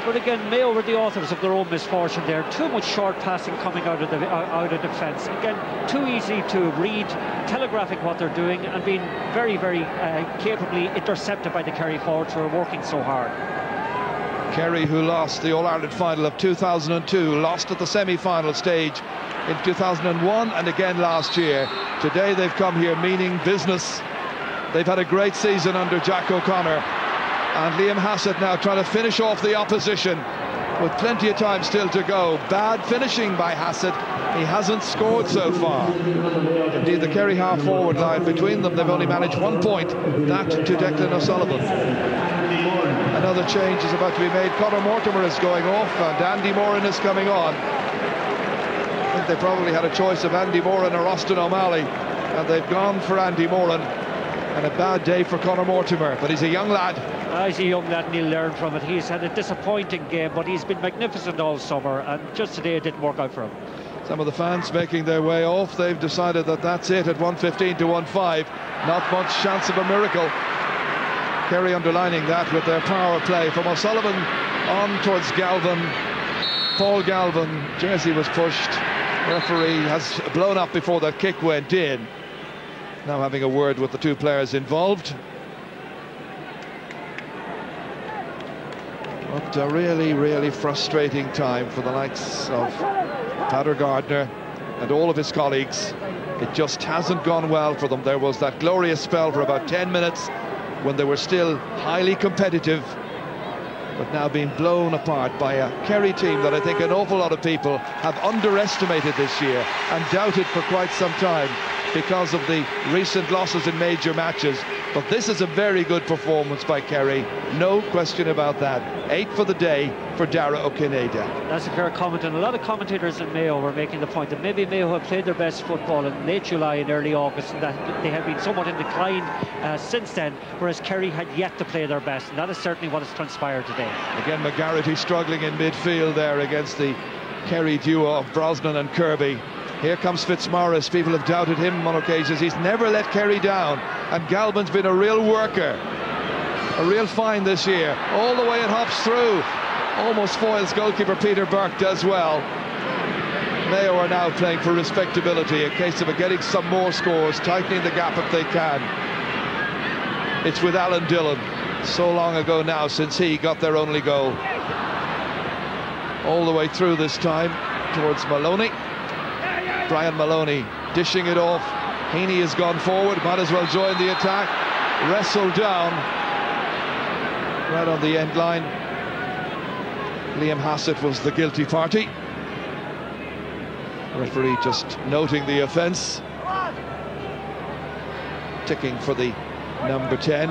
But again, Mayo were the authors of their own misfortune there. Too much short passing coming out of the uh, out of defence. Again, too easy to read, telegraphing what they're doing, and being very, very uh, capably intercepted by the Kerry forwards who are working so hard. Kerry, who lost the All-Ireland final of two thousand two, lost at the semi-final stage in two thousand one and again last year. Today they've come here meaning business. They've had a great season under Jack O'Connor, and Liam Hassett now trying to finish off the opposition with plenty of time still to go. Bad finishing by Hassett. He hasn't scored so far. Indeed, the Kerry half-forward line, between them, they've only managed one point, that to Declan O'Sullivan. Another change is about to be made. Conor Mortimer is going off, and Andy Moran is coming on. I think they probably had a choice of Andy Moran or Austin O'Malley, and they've gone for Andy Moran. And a bad day for Conor Mortimer, but he's a young lad. Uh, he's a young lad and he'll learn from it. He's had a disappointing game, but he's been magnificent all summer, and just today it didn't work out for him. Some of the fans making their way off. They've decided that that's it at one fifteen to one five. Not much chance of a miracle. Kerry underlining that with their power play from O'Sullivan on towards Galvin. Paul Galvin, jersey was pushed. Referee has blown up before that kick went in. Now having a word with the two players involved. But a really, really frustrating time for the likes of Patter Gardner and all of his colleagues. It just hasn't gone well for them. There was that glorious spell for about ten minutes when they were still highly competitive, but now being blown apart by a Kerry team that I think an awful lot of people have underestimated this year and doubted for quite some time, because of the recent losses in major matches. But this is a very good performance by Kerry, no question about that. Eight for the day for Dara O'Kineda. That's a fair comment, and a lot of commentators in Mayo were making the point that maybe Mayo have played their best football in late July and early August, and that they have been somewhat in decline uh, since then, whereas Kerry had yet to play their best, and that is certainly what has transpired today. Again, McGarrity struggling in midfield there against the Kerry duo of Brosnan and Kirby. Here comes Fitzmaurice. People have doubted him on occasions. He's never let Kerry down, and Galvin's been a real worker, a real find this year. All the way it hops through, almost foils goalkeeper Peter Burke does well. Mayo are now playing for respectability, a case of getting some more scores, tightening the gap if they can. It's with Alan Dillon, so long ago now since he got their only goal. All the way through this time towards Maloney. Brian Maloney dishing it off. Heaney has gone forward, might as well join the attack. Wrestled down right on the end line. Liam Hassett was the guilty party. Referee just noting the offence, ticking for the number ten.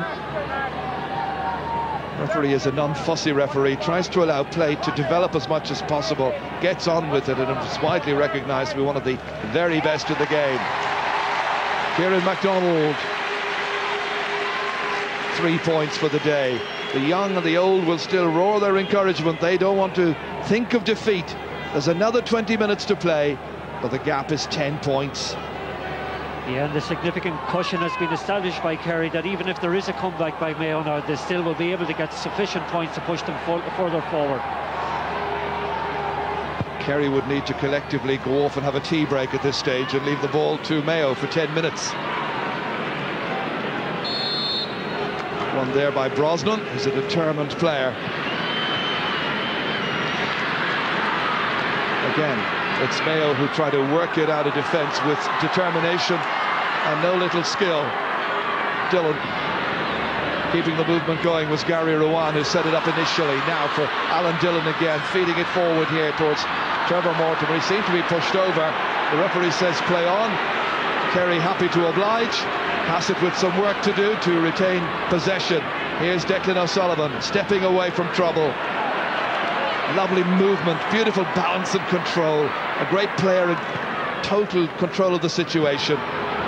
Referee is a non-fussy referee, tries to allow play to develop as much as possible, gets on with it, and is widely recognised to be one of the very best in the game. Kieran MacDonald, three points for the day. The young and the old will still roar their encouragement. They don't want to think of defeat. There's another twenty minutes to play, but the gap is ten points. Yeah, and the significant cushion has been established by Kerry that even if there is a comeback by Mayo now, they still will be able to get sufficient points to push them further forward. Kerry would need to collectively go off and have a tea break at this stage and leave the ball to Mayo for ten minutes. One there by Brosnan, who's a determined player. Again, it's Mayo who try to work it out of defence with determination and no little skill. Dillon keeping the movement going was Gary Rowan, who set it up initially. Now for Alan Dillon again, feeding it forward here towards Trevor Mortimer. He seemed to be pushed over. The referee says play on. Kerry happy to oblige. Hassett with some work to do to retain possession. Here's Declan O'Sullivan stepping away from trouble. Lovely movement, beautiful balance and control. A great player in total control of the situation.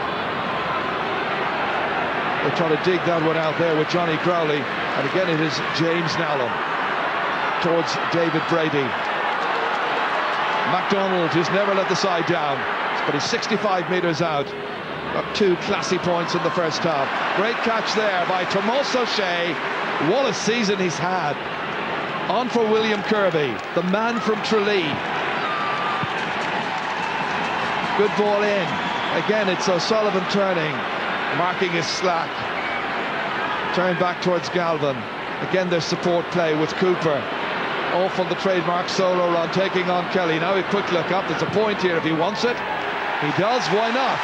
They try to dig that one out there with Johnny Crowley, and again it is James Nowlan towards David Brady. MacDonald, who's never let the side down, but he's sixty-five metres out. Got two classy points in the first half. Great catch there by Tomas O'Shea. What a season he's had. On for William Kirby, the man from Tralee. Good ball in. Again, it's O'Sullivan turning, marking his slack. Turn back towards Galvin. Again, there's support play with Cooper. Off on the trademark solo run, taking on Kelly. Now a quick look up. There's a point here if he wants it. He does, why not?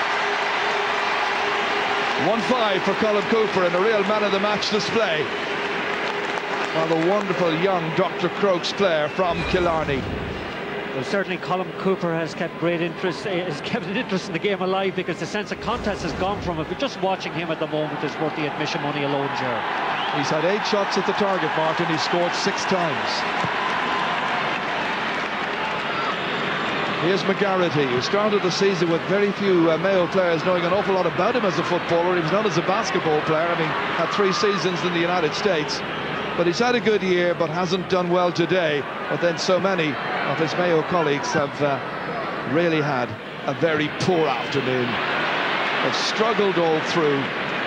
one five for Colin Cooper in a real man of the match display. Well, the wonderful young Doctor Crokes player from Killarney. Well, certainly Colin Cooper has kept great interest, has kept an interest in the game alive, because the sense of contest has gone from it. But just watching him at the moment is worth the admission money alone, Ger. He's had eight shots at the target, Martin. He scored six times. Here's McGarity, who started the season with very few uh, Mayo players knowing an awful lot about him as a footballer. He was not as a basketball player, having had three seasons in the United States. But he's had a good year, but hasn't done well today. But then so many of his Mayo colleagues have uh, really had a very poor afternoon. They've struggled all through.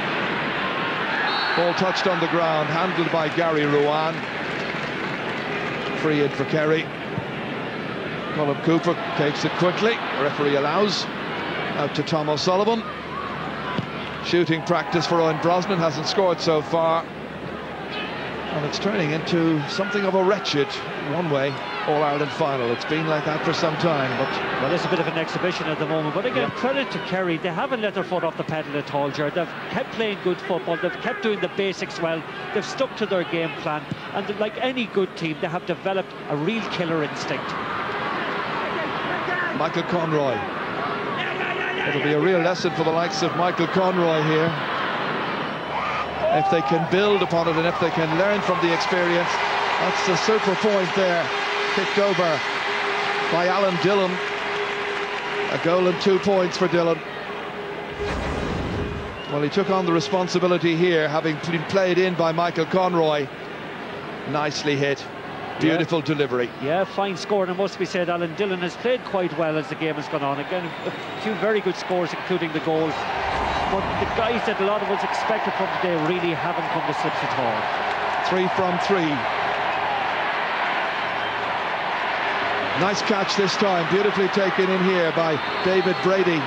Ball touched on the ground, handled by Gary Ruane. Free in for Kerry. Colin Cooper takes it quickly. The referee allows. Out to Tom O'Sullivan. Shooting practice for Owen Brosnan, hasn't scored so far. And it's turning into something of a wretched, one-way All-Ireland final. It's been like that for some time, but... Well, it's a bit of an exhibition at the moment, but again, yeah. Credit to Kerry. They haven't let their foot off the pedal at all, Ger. They've kept playing good football. They've kept doing the basics well. They've stuck to their game plan. And like any good team, they have developed a real killer instinct. Michael Conroy. It'll be a real lesson for the likes of Michael Conroy here. If they can build upon it and if they can learn from the experience. That's the super point there, kicked over by Alan Dillon. A goal and two points for Dillon. Well, he took on the responsibility here, having been played in by Michael Conroy. Nicely hit, beautiful yeah. delivery. Yeah, fine score, and it must be said Alan Dillon has played quite well as the game has gone on. Again, a few very good scores, including the goal. But the guys that a lot of us expected from today really haven't come to slips at all. Three from three. Nice catch this time, beautifully taken in here by David Brady.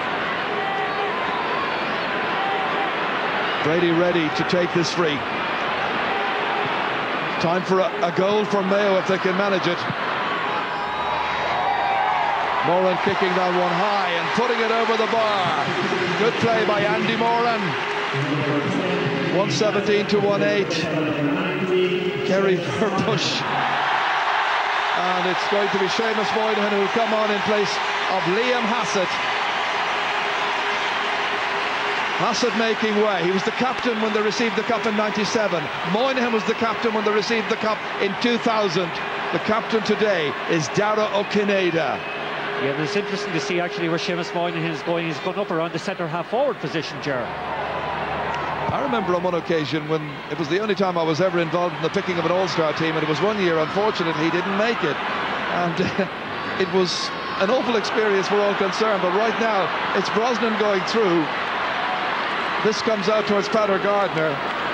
Brady ready to take this free. Time for a, a goal from Mayo if they can manage it. Moran kicking that one high and putting it over the bar. Good play by Andy Moran. one seventeen to one eight. Kerry for push. And it's going to be Seamus Moynihan who will come on in place of Liam Hassett. Hassett making way. He was the captain when they received the cup in ninety-seven. Moynihan was the captain when they received the cup in two thousand. The captain today is Dara O'Kineda. Yeah, but it's interesting to see actually where Seamus Moynihan is going. He's gone up around the centre half forward position, Ger. I remember on one occasion when it was the only time I was ever involved in the picking of an all-star team, and it was one year, unfortunately, he didn't make it. And uh, it was an awful experience for all concerned, but right now it's Brosnan going through. This comes out towards Peter Gardner.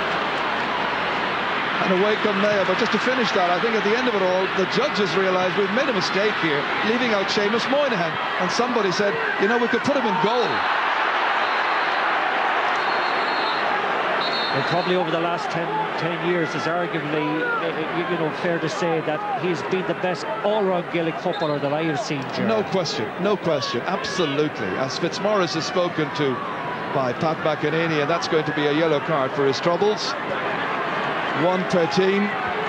And away come Mayo. But just to finish that, I think at the end of it all, the judges realised we've made a mistake here, leaving out Seamus Moynihan. And somebody said, you know, we could put him in goal. And probably over the last ten, ten years, it's arguably, you know, fair to say that he's been the best all-round Gaelic footballer that I have seen, Ger. No question, no question, absolutely. As Fitzmaurice has spoken to by Pat McEnany, and that's going to be a yellow card for his troubles. One per team.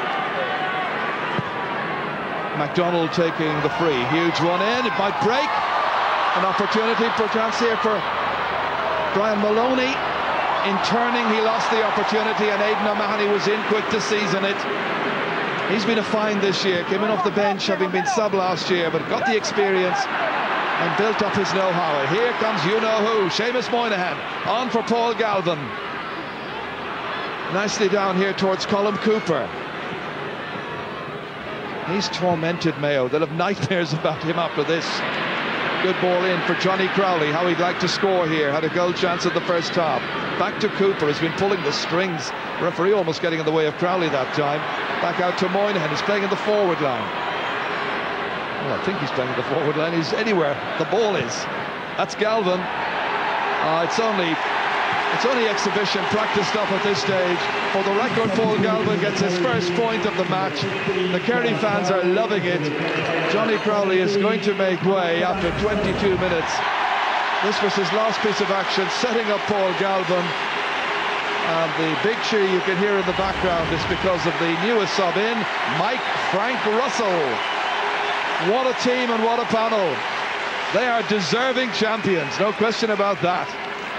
MacDonald taking the free. Huge one in. It might break. An opportunity perchance here for Brian Maloney. In turning, he lost the opportunity, and Aidan O'Mahony was in quick to season it. He's been a find this year. Came in off the bench, having been sub last year, but got the experience and built up his know-how. Here comes you-know-who, Seamus Moynihan, on for Paul Galvin. Nicely down here towards Colin Cooper. He's tormented Mayo. They'll have nightmares about him after this. Good ball in for Johnny Crowley. How he'd like to score here. Had a goal chance at the first half. Back to Cooper, has been pulling the strings. Referee almost getting in the way of Crowley that time. Back out to Moynihan, he's playing in the forward line. Well, I think he's playing in the forward line. He's anywhere the ball is. That's Galvin. Uh, it's only it's only exhibition, practice stuff at this stage. For the record, Paul Galvin gets his first point of the match. The Kerry fans are loving it. Johnny Crowley is going to make way after twenty-two minutes. This was his last piece of action, setting up Paul Galvin. And the big cheer you can hear in the background is because of the newest sub in, Mike Frank Russell. What a team and what a panel. They are deserving champions, no question about that.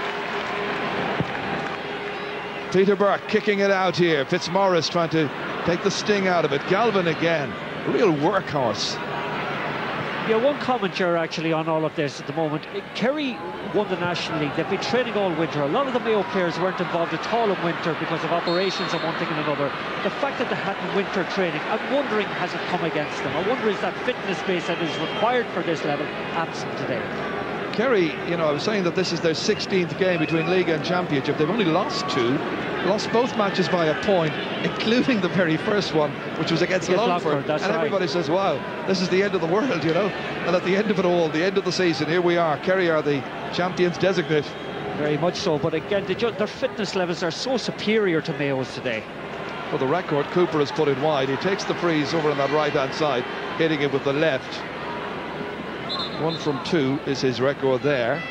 Peter Burke kicking it out here. Fitzmaurice trying to take the sting out of it. Galvin again, a real workhorse. Yeah, one comment here actually on all of this at the moment. Kerry won the National League. They've been training all winter. A lot of the Mayo players weren't involved at all in winter because of operations and one thing and another. The fact that they hadn't winter training, I'm wondering, has it come against them? I wonder, is that fitness base that is required for this level absent today? Kerry, you know, I was saying that this is their sixteenth game between League and Championship. They've only lost two, lost both matches by a point, including the very first one, which was against Longford. That's and right. Everybody says, wow, this is the end of the world, you know. And at the end of it all, the end of the season, here we are. Kerry are the champions designate. Very much so, but again, they ju their fitness levels are so superior to Mayo's today. For the record, Cooper has put it wide. He takes the freeze over on that right-hand side, hitting it with the left. One from two is his record there.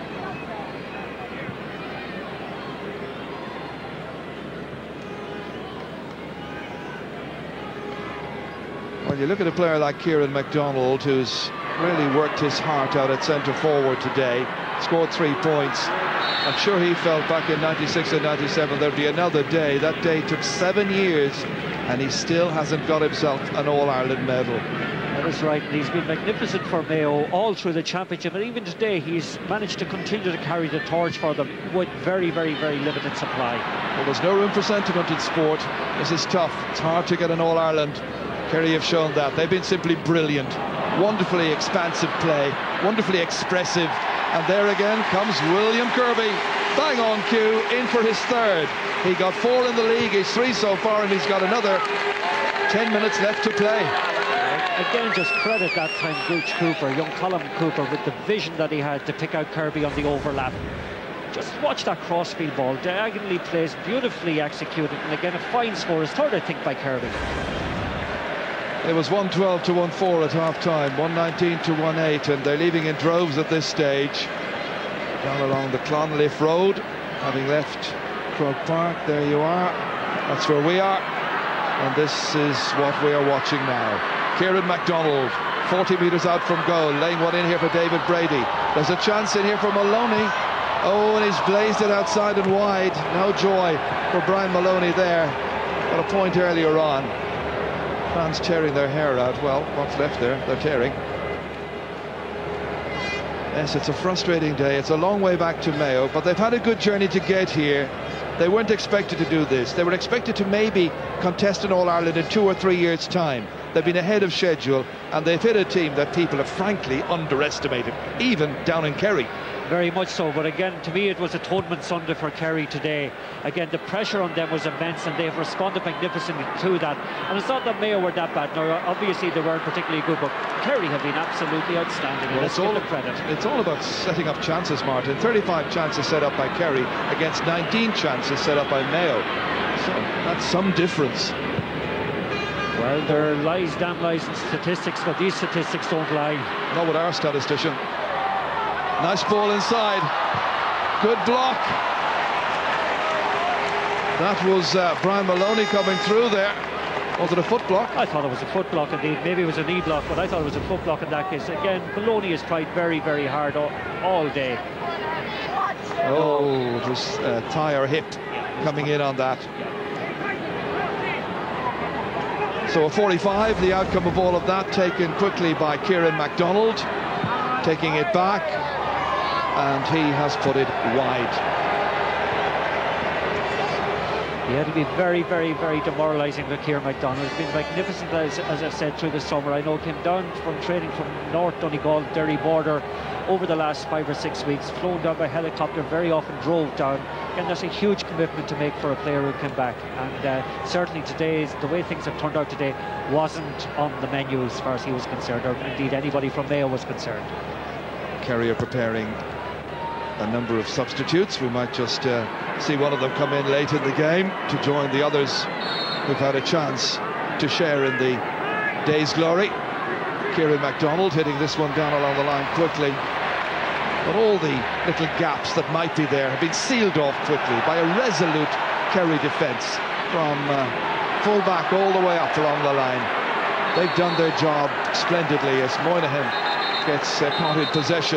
When you look at a player like Kieran MacDonald, who's really worked his heart out at centre forward today, scored three points. I'm sure he felt back in ninety-six and ninety-seven there'd be another day. That day took seven years, and he still hasn't got himself an All-Ireland medal. That is right, and he's been magnificent for Mayo all through the championship, and even today he's managed to continue to carry the torch for them with very, very, very limited supply. Well, there's no room for sentiment in sport. This is tough. It's hard to get an All-Ireland. Kerry have shown that. They've been simply brilliant. Wonderfully expansive play, wonderfully expressive. And there again comes William Kirby. Bang on cue, in for his third. He got four in the league, he's three so far, and he's got another ten minutes left to play. Again, just credit that time Gooch Cooper, young Colin Cooper, with the vision that he had to pick out Kirby on the overlap. Just watch that crossfield ball, diagonally placed, beautifully executed, and again a fine score, his third I think by Kirby. It was one twelve to one four at half-time, one nineteen to one eight, and they're leaving in droves at this stage. Down along the Clonliffe Road, having left Croke Park. There you are. That's where we are. And this is what we are watching now. Kieran MacDonald, forty metres out from goal, laying one in here for David Brady. There's a chance in here for Maloney. Oh, and he's blazed it outside and wide. No joy for Brian Maloney there. Got a point earlier on. Fans tearing their hair out. Well, what's left there? They're tearing. Yes, it's a frustrating day. It's a long way back to Mayo, but they've had a good journey to get here. They weren't expected to do this. They were expected to maybe contest an All-Ireland in two or three years' time. They've been ahead of schedule, and they've hit a team that people have frankly underestimated, even down in Kerry. Very much so, but again, to me it was Atonement Sunday for Kerry today. Again, the pressure on them was immense, and they've responded magnificently to that. And it's not that Mayo were that bad. Now, obviously they weren't particularly good, but Kerry have been absolutely outstanding. Well, Let's it's all, give them credit. It's all about setting up chances, Martin. thirty-five chances set up by Kerry against nineteen chances set up by Mayo. So that's some difference. Well, there lies, damn lies in statistics, but these statistics don't lie. Not with our statistician. Nice ball inside. Good block. That was uh, Brian Maloney coming through there. Was it a foot block? I thought it was a foot block indeed. Maybe it was a knee block, but I thought it was a foot block in that case. Again, Maloney has tried very, very hard all, all day. Oh, it was a thigh or hip coming in on that. So a forty-five, the outcome of all of that, taken quickly by Kieran MacDonald, taking it back, and he has put it wide. He had to be very, very, very demoralising for Kieran MacDonald. It's been magnificent, as, as I've said, through the summer. I know he came down from training from North Donegal, Derry border, over the last five or six weeks, flown down by helicopter, very often drove down. And that's a huge commitment to make for a player who came back. And uh, certainly today, the way things have turned out today, wasn't on the menu as far as he was concerned, or indeed anybody from Mayo was concerned. Kerry are preparing a number of substitutes. We might just uh, see one of them come in late in the game to join the others who've had a chance to share in the day's glory. Kieran MacDonald hitting this one down along the line quickly, but all the little gaps that might be there have been sealed off quickly by a resolute Kerry defence from uh, full-back all the way up along the line. They've done their job splendidly as Moynihan gets uh, caught in possession.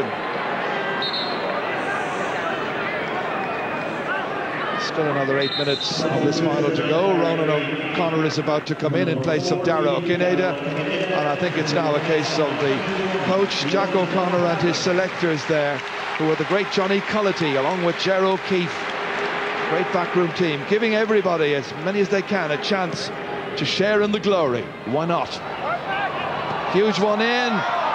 Still another eight minutes of this final to go. Ronan O'Connor is about to come in in place of Dara O'Kineda, and I think it's now a case of the coach, Jack O'Connor, and his selectors there, who are the great Johnny Cullity, along with Ger O'Keefe. Great backroom team, giving everybody, as many as they can, a chance to share in the glory. Why not? Huge one in.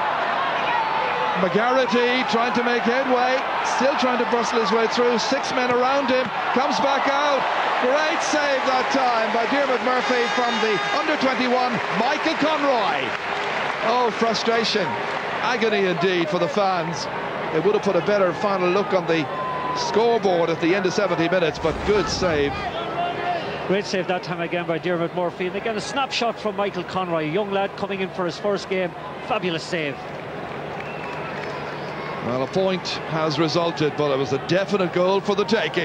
McGarity trying to make headway, still trying to bustle his way through. Six men around him, comes back out. Great save that time by Diarmuid Murphy from the under twenty-one, Michael Conroy. Oh, frustration, agony indeed for the fans. It would have put a better final look on the scoreboard at the end of seventy minutes, but good save. Great save that time again by Diarmuid Murphy. And again, a snapshot from Michael Conroy, a young lad coming in for his first game. Fabulous save. Well, a point has resulted, but it was a definite goal for the taking.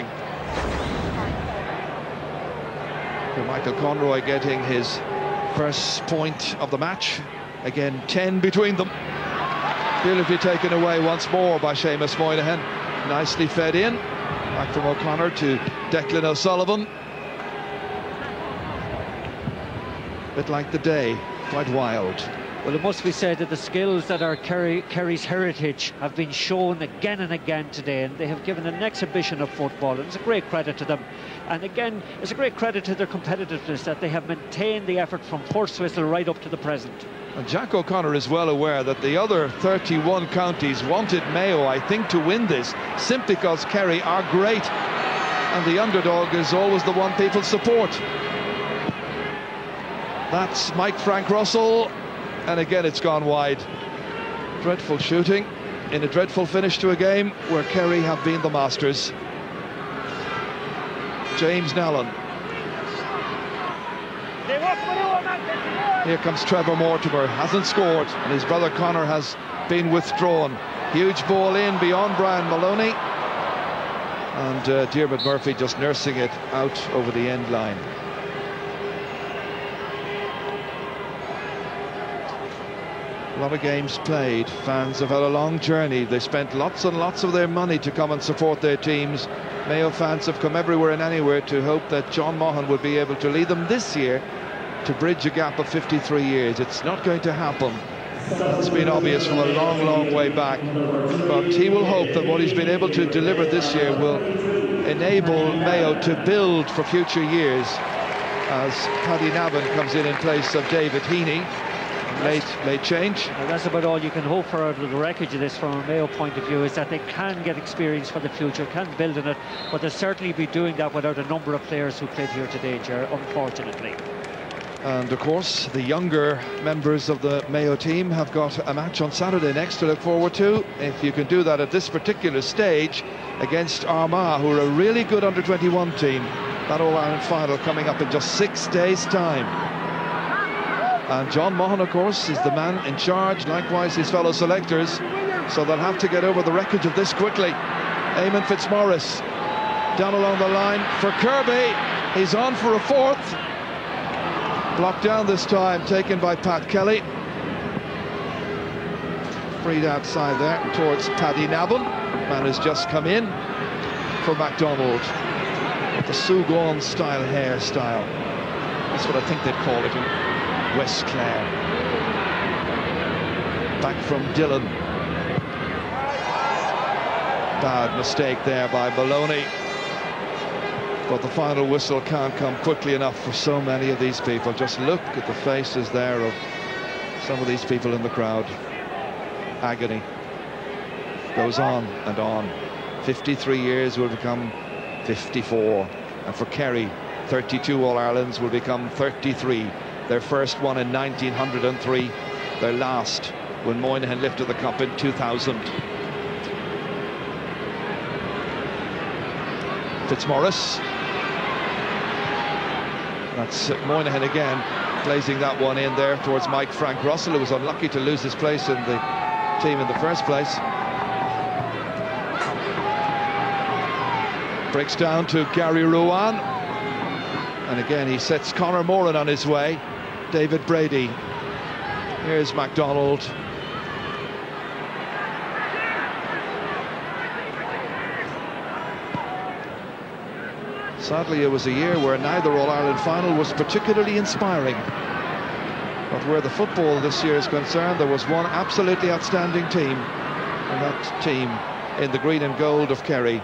Michael Conroy getting his first point of the match. Again, ten between them. Beautifully taken away once more by Seamus Moynihan. Nicely fed in. Back from O'Connor to Declan O'Sullivan. Bit like the day, quite wild. Well, it must be said that the skills that are Kerry, Kerry's heritage have been shown again and again today, and they have given an exhibition of football, and it's a great credit to them. And again, it's a great credit to their competitiveness that they have maintained the effort from first whistle right up to the present. And Jack O'Connor is well aware that the other thirty-one counties wanted Mayo, I think, to win this, simply because Kerry are great, and the underdog is always the one people support. That's Mike Frank Russell. And again, it's gone wide. Dreadful shooting in a dreadful finish to a game where Kerry have been the masters. James Nallen. Here comes Trevor Mortimer, hasn't scored, and his brother Connor has been withdrawn. Huge ball in beyond Brian Maloney. And uh, Diarmuid Murphy just nursing it out over the end line. A lot of games played. Fans have had a long journey. They spent lots and lots of their money to come and support their teams. Mayo fans have come everywhere and anywhere to hope that John Maughan would be able to lead them this year to bridge a gap of fifty-three years. It's not going to happen. That's been obvious from a long, long way back. But he will hope that what he's been able to deliver this year will enable Mayo to build for future years, as Paddy Navan comes in in place of David Heaney. Late, late change. Well, that's about all you can hope for out of the wreckage of this from a Mayo point of view, is that they can get experience for the future, can build on it, but they'll certainly be doing that without a number of players who played here today, Ger, unfortunately. And of course, the younger members of the Mayo team have got a match on Saturday next to look forward to. If you can do that at this particular stage against Armagh, who are a really good under twenty-one team. That All-Ireland final coming up in just six days' time. And John Maughan, of course, is the man in charge, likewise his fellow selectors, so they'll have to get over the wreckage of this quickly. Eamon Fitzmaurice down along the line for Kirby. He's on for a fourth. Blocked down this time, taken by Pat Kelly. Freed outside there towards Paddy Navan. Man has just come in for MacDonald. The Sue Gawn style hairstyle. That's what I think they'd call it in West Clare. Back from Dillon. Bad mistake there by Maloney. But the final whistle can't come quickly enough for so many of these people. Just look at the faces there of some of these people in the crowd. Agony goes on and on. fifty-three years will become fifty-four. And for Kerry, thirty-two All-Irelands will become thirty-three. Their first one in nineteen oh three. Their last when Moynihan lifted the cup in two thousand. Fitzmaurice. That's Moynihan again, placing that one in there towards Mike Frank Russell, who was unlucky to lose his place in the team in the first place. Breaks down to Gary Ruane. And again, he sets Conor Moran on his way. David Brady. Here's MacDonald. Sadly, it was a year where neither All-Ireland final was particularly inspiring. But where the football this year is concerned, there was one absolutely outstanding team, and that team in the green and gold of Kerry.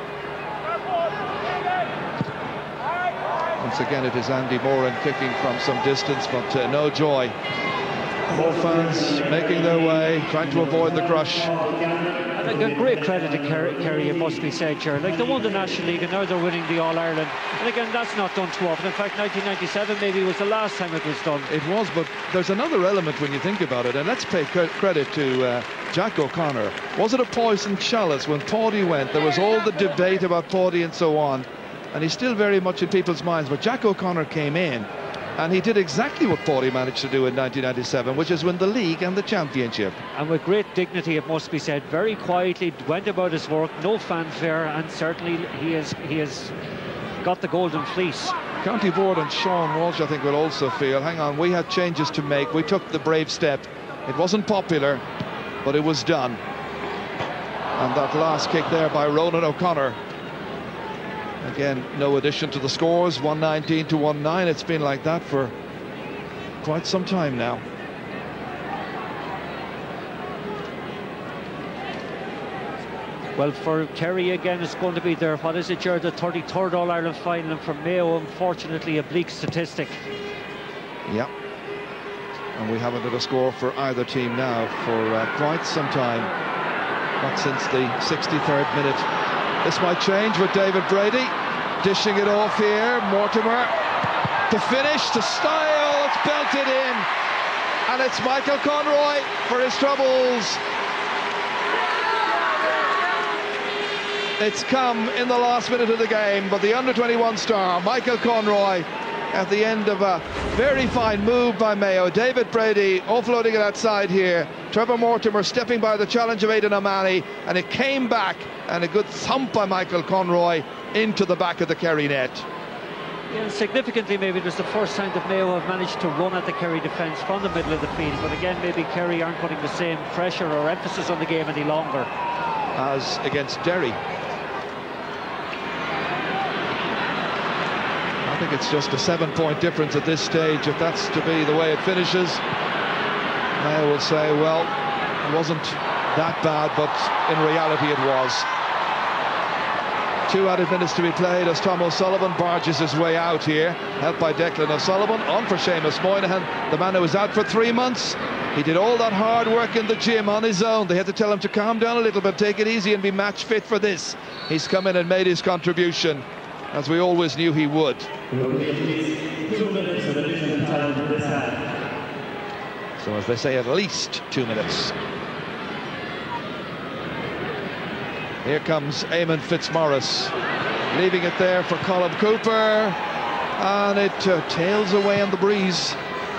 Once again, it is Andy Moran kicking from some distance, but uh, no joy. More fans making their way, trying to avoid the crush. And like, a great credit to Kerry, Kerry, it must be said, Ger. Like, they won the National League and now they're winning the All-Ireland. And again, that's not done too often. In fact, nineteen ninety-seven maybe was the last time it was done. It was, but there's another element when you think about it, and let's pay credit to uh, Jack O'Connor. Was it a poisoned chalice when Pawdy went? There was all the debate about Pawdy and so on, and he's still very much in people's minds. But Jack O'Connor came in, and he did exactly what Pawdy managed to do in nineteen ninety-seven, which is win the league and the championship. And with great dignity, it must be said, very quietly went about his work, no fanfare, and certainly he has he has got the golden fleece. County Board and Sean Walsh, I think, will also feel, hang on, we had changes to make, we took the brave step. It wasn't popular, but it was done. And that last kick there by Ronan O'Connor. Again, no addition to the scores, one nineteen to one nine. It's been like that for quite some time now. Well, for Kerry again, it's going to be their, what is it, Ger, the thirty-third All-Ireland final, and for Mayo, unfortunately, a bleak statistic. Yeah. And we haven't had a score for either team now for uh, quite some time. Not since the sixty-third minute. This might change with David Brady dishing it off here. Mortimer to finish, to style, it's belted in, and it's Michael Conroy for his troubles. It's come in the last minute of the game, but the under twenty-one star, Michael Conroy, at the end of a very fine move by Mayo. David Brady offloading it outside here. Trevor Mortimer stepping by the challenge of Aidan O'Mahony, and it came back, and a good thump by Michael Conroy into the back of the Kerry net. Yeah, significantly, maybe it was the first time that Mayo have managed to run at the Kerry defence from the middle of the field, but again, maybe Kerry aren't putting the same pressure or emphasis on the game any longer. As against Derry. I think it's just a seven-point difference at this stage. If that's to be the way it finishes, Mayo will say, well, it wasn't that bad, but in reality it was. Two added minutes to be played as Tom O'Sullivan barges his way out here, helped by Declan O'Sullivan. On for Seamus Moynihan, the man who was out for three months. He did all that hard work in the gym on his own. They had to tell him to calm down a little bit, take it easy and be match fit for this. He's come in and made his contribution, as we always knew he would. So as they say, at least two minutes. Here comes Eamon Fitzmaurice, leaving it there for Colm Cooper, and it uh, tails away on the breeze.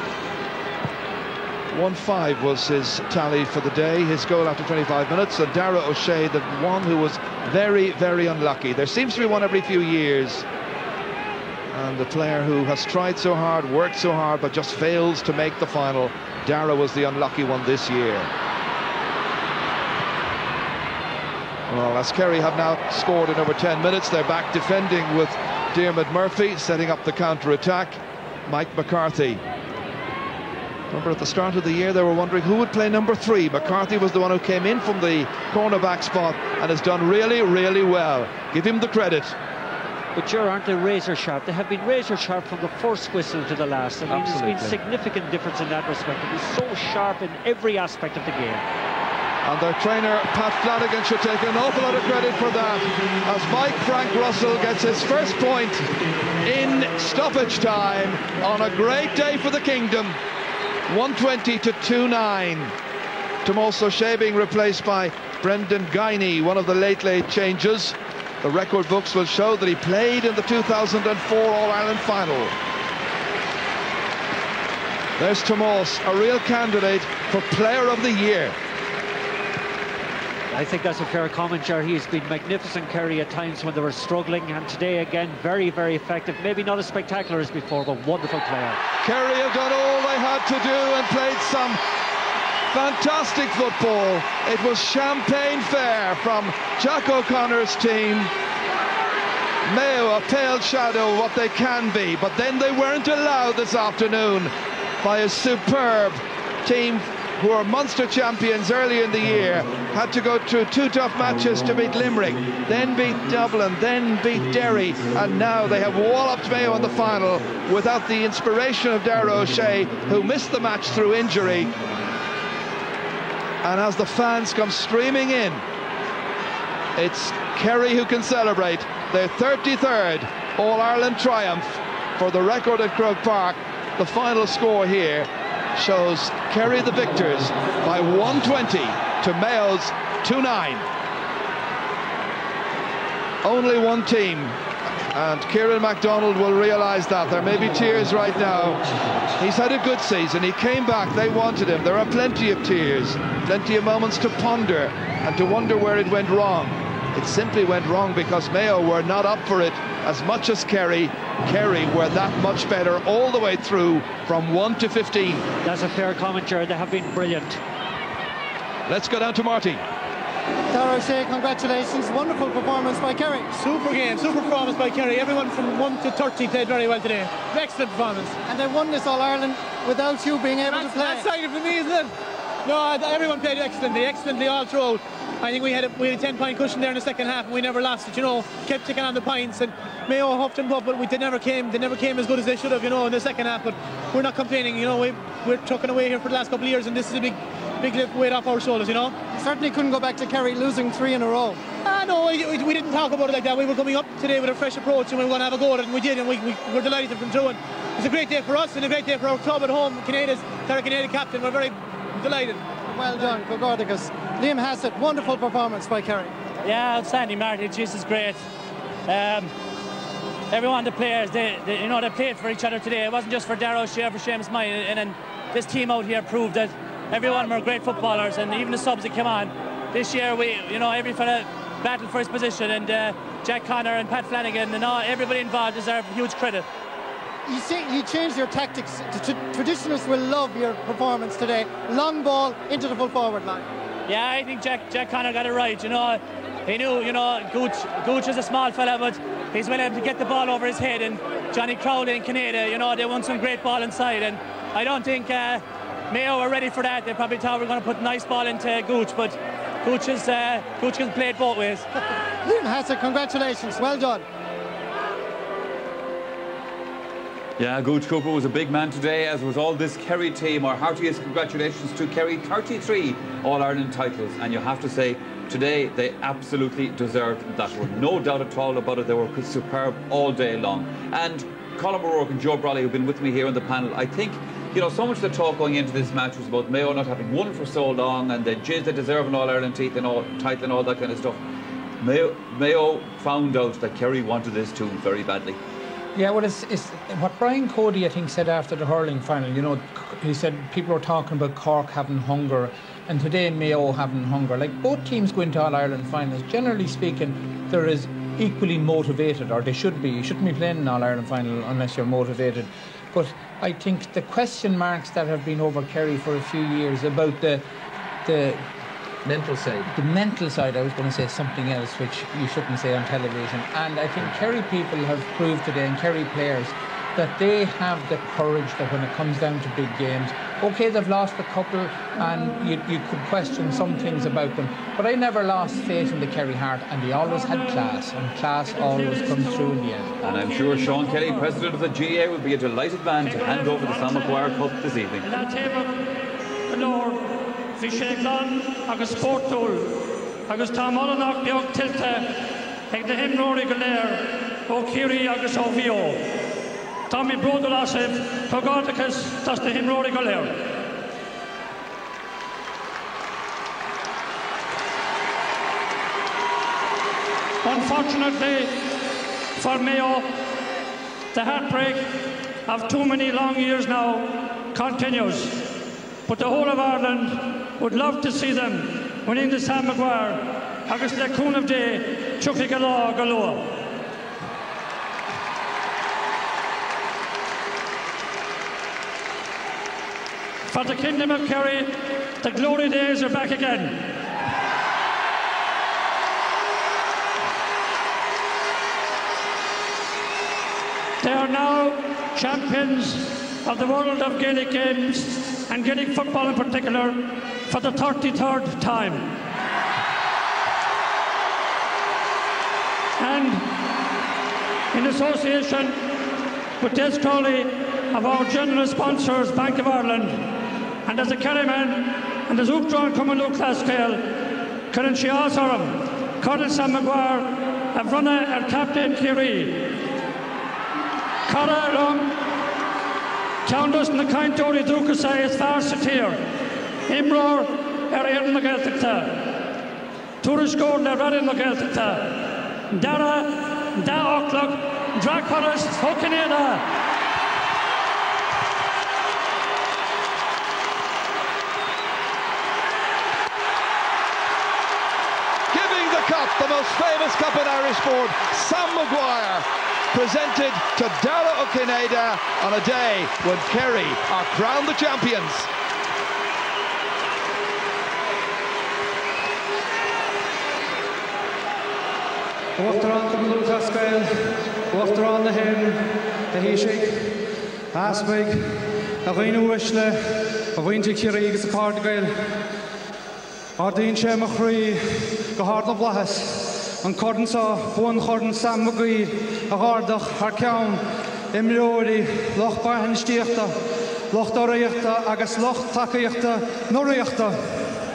one five was his tally for the day, his goal after twenty-five minutes, and Dara O'Shea, the one who was very, very unlucky. There seems to be one every few years, and the player who has tried so hard, worked so hard, but just fails to make the final. Dara was the unlucky one this year. Well, as Kerry have now scored in over ten minutes, they're back defending with Diarmuid Murphy, setting up the counter-attack. Mike McCarthy. Remember, at the start of the year, they were wondering who would play number three. McCarthy was the one who came in from the cornerback spot and has done really, really well. Give him the credit. but Ger, aren't they razor sharp? They have been razor sharp from the first whistle to the last. I mean, Absolutely. there's been significant difference in that respect. It is so sharp in every aspect of the game. And their trainer, Pat Flanagan, should take an awful lot of credit for that, as Mike Frank Russell gets his first point in stoppage time on a great day for the Kingdom. one twenty to two nine. Tomas O'Shea being replaced by Brendan Guiney, one of the late, late changes. The record books will show that he played in the two thousand four All-Ireland final. There's Tomas, a real candidate for Player of the Year. I think that's a fair comment, Ger. He's been magnificent, Kerry, at times when they were struggling, and today again very, very effective. Maybe not as spectacular as before, but wonderful player. Kerry have done all they had to do and played some fantastic football. It was champagne fair from Jack O'Connor's team. Mayo a pale shadow of what they can be, but then they weren't allowed this afternoon by a superb team who are Munster champions early in the year, had to go through two tough matches to beat Limerick, then beat Dublin, then beat Derry, and now they have walloped Mayo in the final without the inspiration of Darragh O'Shea, who missed the match through injury. And as the fans come streaming in, it's Kerry who can celebrate their thirty-third All-Ireland triumph for the record at Croke Park. The final score here shows Kerry the victors by one twenty to Mayo's two nine. Only one team, and Kieran MacDonald will realise that. There may be tears right now. He's had a good season. He came back. They wanted him. There are plenty of tears, plenty of moments to ponder and to wonder where it went wrong. It simply went wrong because Mayo were not up for it as much as Kerry. Kerry were that much better all the way through from one to fifteen. That's a fair comment, Ger. They have been brilliant. Let's go down to Marty. Darragh O'Shea, congratulations. Wonderful performance by Kerry. Super game, super performance by Kerry. Everyone from one to thirty played very well today. Excellent performance. And they won this All-Ireland without you being able that's, to play. That's exciting for me, isn't it? No, everyone played excellently, excellently all throughout. I think we had a, we had a ten point cushion there in the second half, and we never lost it. You know, kept taking on the points, and Mayo huffed and puffed, but we, they never came. They never came as good as they should have, you know, in the second half. But we're not complaining. You know, we, we're trucking away here for the last couple of years, and this is a big, big lift weight off our shoulders. You know, certainly couldn't go back to Kerry losing three in a row. Ah, no, we, we, we didn't talk about it like that. We were coming up today with a fresh approach, and we were going to have a go at it, and we did, and we, we were delighted to come through. And it's a great day for us, and a great day for our club at home. Canada's, Tara Canada captain. We're very delighted. Well done, Gogordicus. Liam Hassett, wonderful performance by Kerry. Yeah, outstanding, Marty. This is great. Um, everyone, the players, they, they, you know, they played for each other today. It wasn't just for Darragh O'Shea, for Seamus Mine, and then this team out here proved that everyone were great footballers, and even the subs that came on. This year, we, you know, every fella battled for his position, and uh, Jack Connor and Pat Flanagan and all, everybody involved deserve huge credit. You see, you changed your tactics. The traditionalists will love your performance today. Long ball into the full forward line. Yeah, I think Jack Jack Connor got it right. You know, he knew, you know, Gooch, Gooch is a small fella, but he's well able to get the ball over his head. And Johnny Crowley and Canada, you know, they won some great ball inside. And I don't think uh, Mayo were ready for that. They probably thought we were going to put a nice ball into Gooch, but Gooch has uh, Gooch can play it both ways. Liam Hassett, congratulations. Well done. Yeah, Gooch Cooper was a big man today, as was all this Kerry team. Our heartiest congratulations to Kerry, thirty-three All-Ireland titles. And you have to say, today they absolutely deserved that one. No doubt at all about it. They were superb all day long. And Colin O'Rourke and Joe Brawley, who've been with me here on the panel, I think, you know, so much of the talk going into this match was about Mayo not having won for so long, and the Jizz, they deserve an All-Ireland title and all, title and all that kind of stuff. Mayo, Mayo found out that Kerry wanted this too very badly. Yeah, well, it's, it's what Brian Cody, I think, said after the hurling final. You know, he said people are talking about Cork having hunger, and today Mayo having hunger. Like, both teams go into All-Ireland finals. Generally speaking, they're as equally motivated, or they should be. You shouldn't be playing an All-Ireland final unless you're motivated. But I think the question marks that have been over Kerry for a few years about the the mental side. The mental side, I was going to say something else which you shouldn't say on television. And I think Kerry people have proved today, and Kerry players, that they have the courage that when it comes down to big games, okay, they've lost a couple and you, you could question some things about them, but I never lost faith in the Kerry Heart, and they always had class, and class always comes through in the end. And I'm sure Sean Kelly, president of the G A A, will be a delighted man to hand over the Sam Maguire Cup this evening. agus sportúil agus tá molanach beag tiltte ag na himróí go léir ó Kerry agus ó Bhío. Tá mi bróda lasibh tugáidechas tas na himróí go léir. Unfortunately for Mayo, the heartbreak of too many long years now continues. But the whole of Ireland would love to see them winning the Sam Maguire agus le cún of day chucki go lá go lua. For the Kingdom of Kerry, the glory days are back again. They are now champions of the world of Gaelic games and Gaelic football in particular for the thirty-third time. And in association with Des Crowley of our general sponsors, Bank of Ireland, and as a Kerryman and as Uachtaráin Cumann Class Scale, Curran Shiaz Oram, Colonel Sam Maguire, have run our captain Kerry. Cara Rum, Countess na Caintóri Dúchasa is far satir. Imror er Éireann na Gaeltachta. Turas Gordon er Radin na Gaeltachta. Dara, Da Ochlog, Dragparas, Hokineda. Giving the cup, the most famous cup in Irish sport, Sam Maguire, presented to Dara O'Cinada on a day when Kerry are crowned the champions. Uachtaráin Cumann Class Scale, Uachtaráin na Héireann, the Híseach, Aspaig, a bhain uaisle, a bhainte Kerry agus a Card Gael. Ardaíonn sé mo chraí go háard na bhlachas, an cordan sa buan chordan Sam Maguire, a gáardach ar ceann, imreoirí, loch barthain stíochta, loch doraíochta agus loch tacaíochta nóraíochta.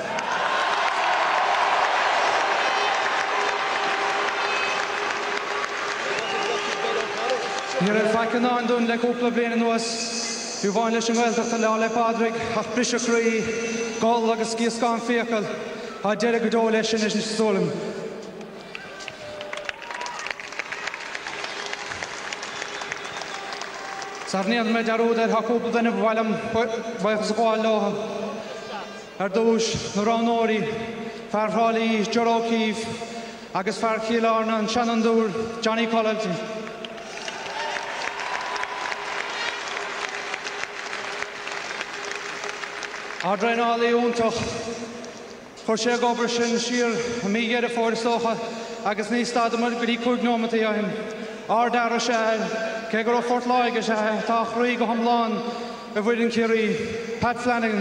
Níor ar faiceann an dún le cúpla bliana nuas, bhí bhain leis an Gaeltachta le le Padraig, ach brise chraí, gol agus cíoscán fiacail, a deire go dó leis sin is sólam. Sarnian me darúd ar hacúpla dana bhailam bhaithas gháil láha. Ar dúis na ránóirí, fearhrálaí Joró Keefe, agus fear Chialarna an Shannon Dúr, Johnny Colleton. Adrenaí úntach, chuir sé gobar sin siar a mí géad a fórstócha agus níos stadamar go dtí cúig nómata aim. Ardara sé, cé gur ó Fort Láige sé, tá chraí go hamláin a bhuiidir Kerry, Pat Flanagan.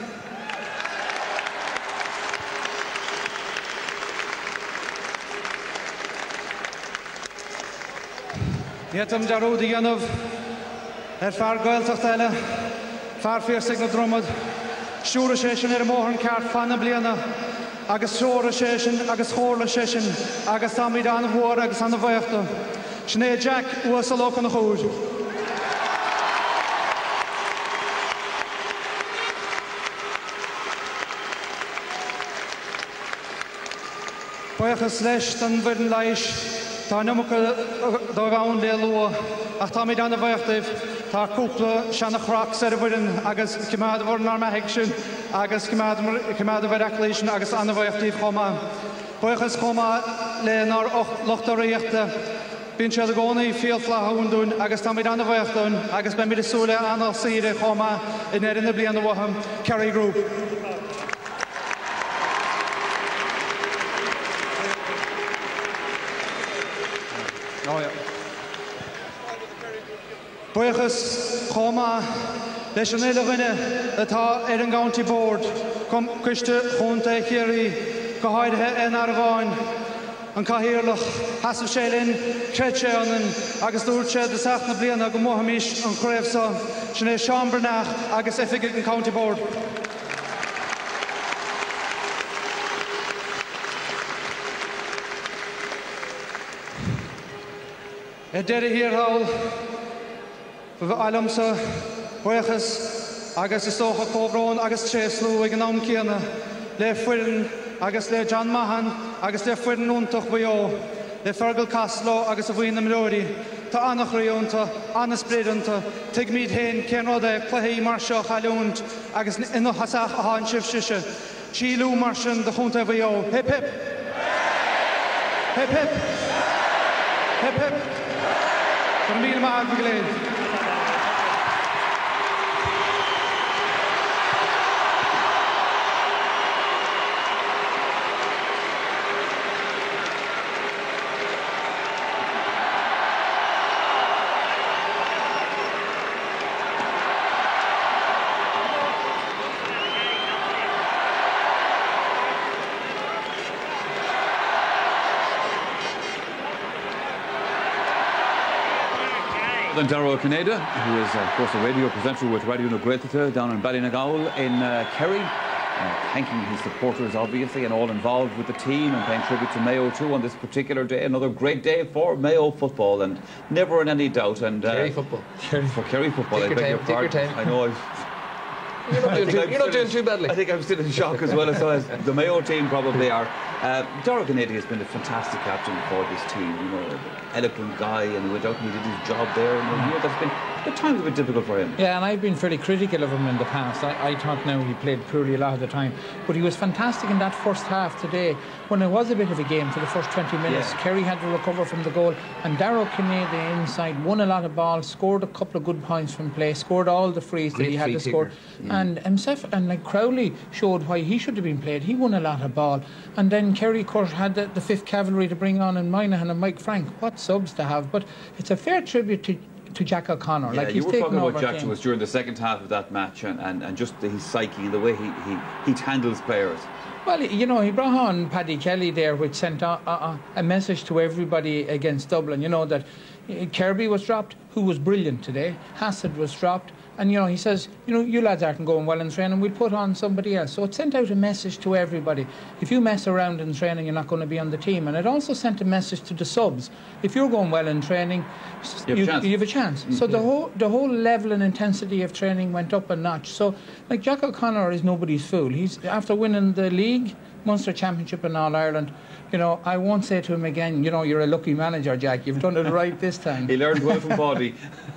Nítam darúd i dhéanamh ar fear Gaeltachta eile, fear fiosig na dromad, siúra sé sin ar móthairn ceart fanna bliana, agus seóra sé sin, agus chóirla sé sin, agus tá míad an bhuair agus an bhaochta. Sné Jack uas a loch an chúd. Baichas leis den bhuiireann leiis, tá numucha do bhain le lua, ach tá míad an bhaochtaibh, tá cúpla seanna chraach ar a bhuiireann agus cimead bhór nar meithig sin, agus cimead bhar eachlaí sin agus an bhaochtaibh chomá. Baichas chomá le nar lochtaríochta, bíonn sé a gcónaí fialflathún dún agus tá míad an bhaochtún agus ben míad súla anal saoire chomá in éireann na bliana bhtham Kerry Group. Oh, yeah. Buchas, Choma, leis an éile rinne atá ar an County Board, com cuiste chunta Kerry, go háirithe in Argáin, an cahirirlach hasam sé linn, cred sé anan, agus dúirt sé de seach na bliana go mohamís an chréibhsa, sin é Sean Bernach agus ifigigh an County Board. É deire hir hawl, bh alamsa, buchas, agus is tócha cóbrón agus tréslú ag an am céanna, le fuirin agus le John Mahan, agus le fuirin úntach bheo, le Fergal Caslo agus a bhuiin na Mróri, tá annach riúnta, annas brédanta, tuig míad hain céanráda chluithaí mar seo chailúnt, agus ina hasach a háin sibh siise, sílú mar sin de chunta bheo. Hip hip! Hip hip! Hip hip! Van Miele Maag begeleid. Then Darragh O'Cinneide, who is, uh, of course, a radio presenter with Radio na Gaeltachta down in Ballynagowl in uh, Kerry, uh, thanking his supporters, obviously, and all involved with the team, and paying tribute to Mayo, too, on this particular day. Another great day for Mayo football, and never in any doubt. And uh, Kerry football. Kerry. For Kerry football, Take I beg your your time, pardon. take your time. I know I've... You're not, doing too, you're not doing too badly. I think I'm still in shock as well as, as the Mayo team probably are. Uh, Darragh O'Cinneide has been a fantastic captain for this team. You know, an eloquent guy, and he went out and he did his job there. And you know, that's been at times a bit difficult for him. Yeah, and I've been fairly critical of him in the past. I, I thought now he played poorly a lot of the time, but he was fantastic in that first half today, when it was a bit of a game for the first twenty minutes. Yeah. Kerry had to recover from the goal, and Darragh O'Cinneide inside won a lot of balls, scored a couple of good points from play, scored all the frees Great that he had to score, yeah. and himself and like Crowley showed why he should have been played. He won a lot of ball, and then Kerry, of course, had the, the fifth cavalry to bring on in Moynihan and Mike Frank. What subs to have! But it's a fair tribute to. to Jack O'Connor. Yeah, like you he's were talking about over Jack to us during the second half of that match, and, and, and just the, his psyche and the way he, he, he handles players. Well, you know, he brought on Paddy Kelly there, which sent a, a, a message to everybody against Dublin, you know, that Kirby was dropped, who was brilliant today, Hassett was dropped, and, you know, he says, you know, you lads aren't going well in training, we'll put on somebody else. So it sent out a message to everybody. If you mess around in training, you're not going to be on the team. And it also sent a message to the subs. If you're going well in training, you have, you, you have a chance. Mm-hmm. So the whole, the whole level and intensity of training went up a notch. So, like, Jack O'Connor is nobody's fool. He's, after winning the league, Munster Championship and All-Ireland, you know, I won't say to him again, you know, you're a lucky manager, Jack. You've done it right this time. He learned well from Body.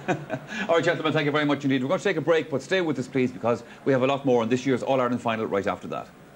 All right, gentlemen, thank you very much indeed. We're going to take a break, but stay with us, please, because we have a lot more on this year's All-Ireland final right after that.